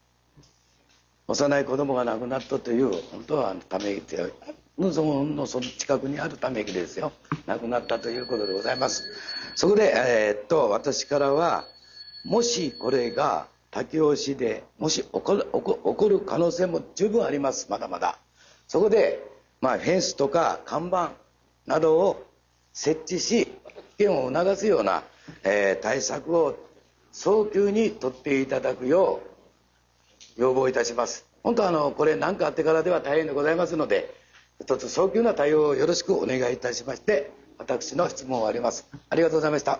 幼い子供が亡くなったという、本当はため池のそのその近くにあるため池ですよ、亡くなったということでございます。そこで、えー、っと私からは、もしこれが武雄市でもし起こる、起こ、起こる可能性も十分あります、まだまだ。そこで、まあ、フェンスとか看板などを設置し、危険を促すような、えー、対策を早急に取っていただくよう要望いたします。本当はあのこれ何かあってからでは大変でございますので、一つ早急な対応をよろしくお願いいたしまして、私の質問を終わります。ありがとうございました。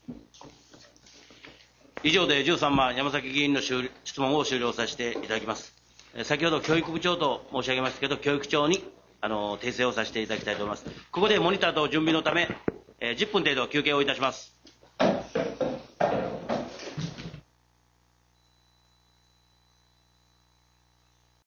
以上でじゅうさんばん、山崎議員の質問を終了させていただきます。先ほど教育部長と申し上げましたけど、教育長にあの訂正をさせていただきたいと思います。ここでモニターと準備のため、えー、じゅっぷん程度休憩をいたします。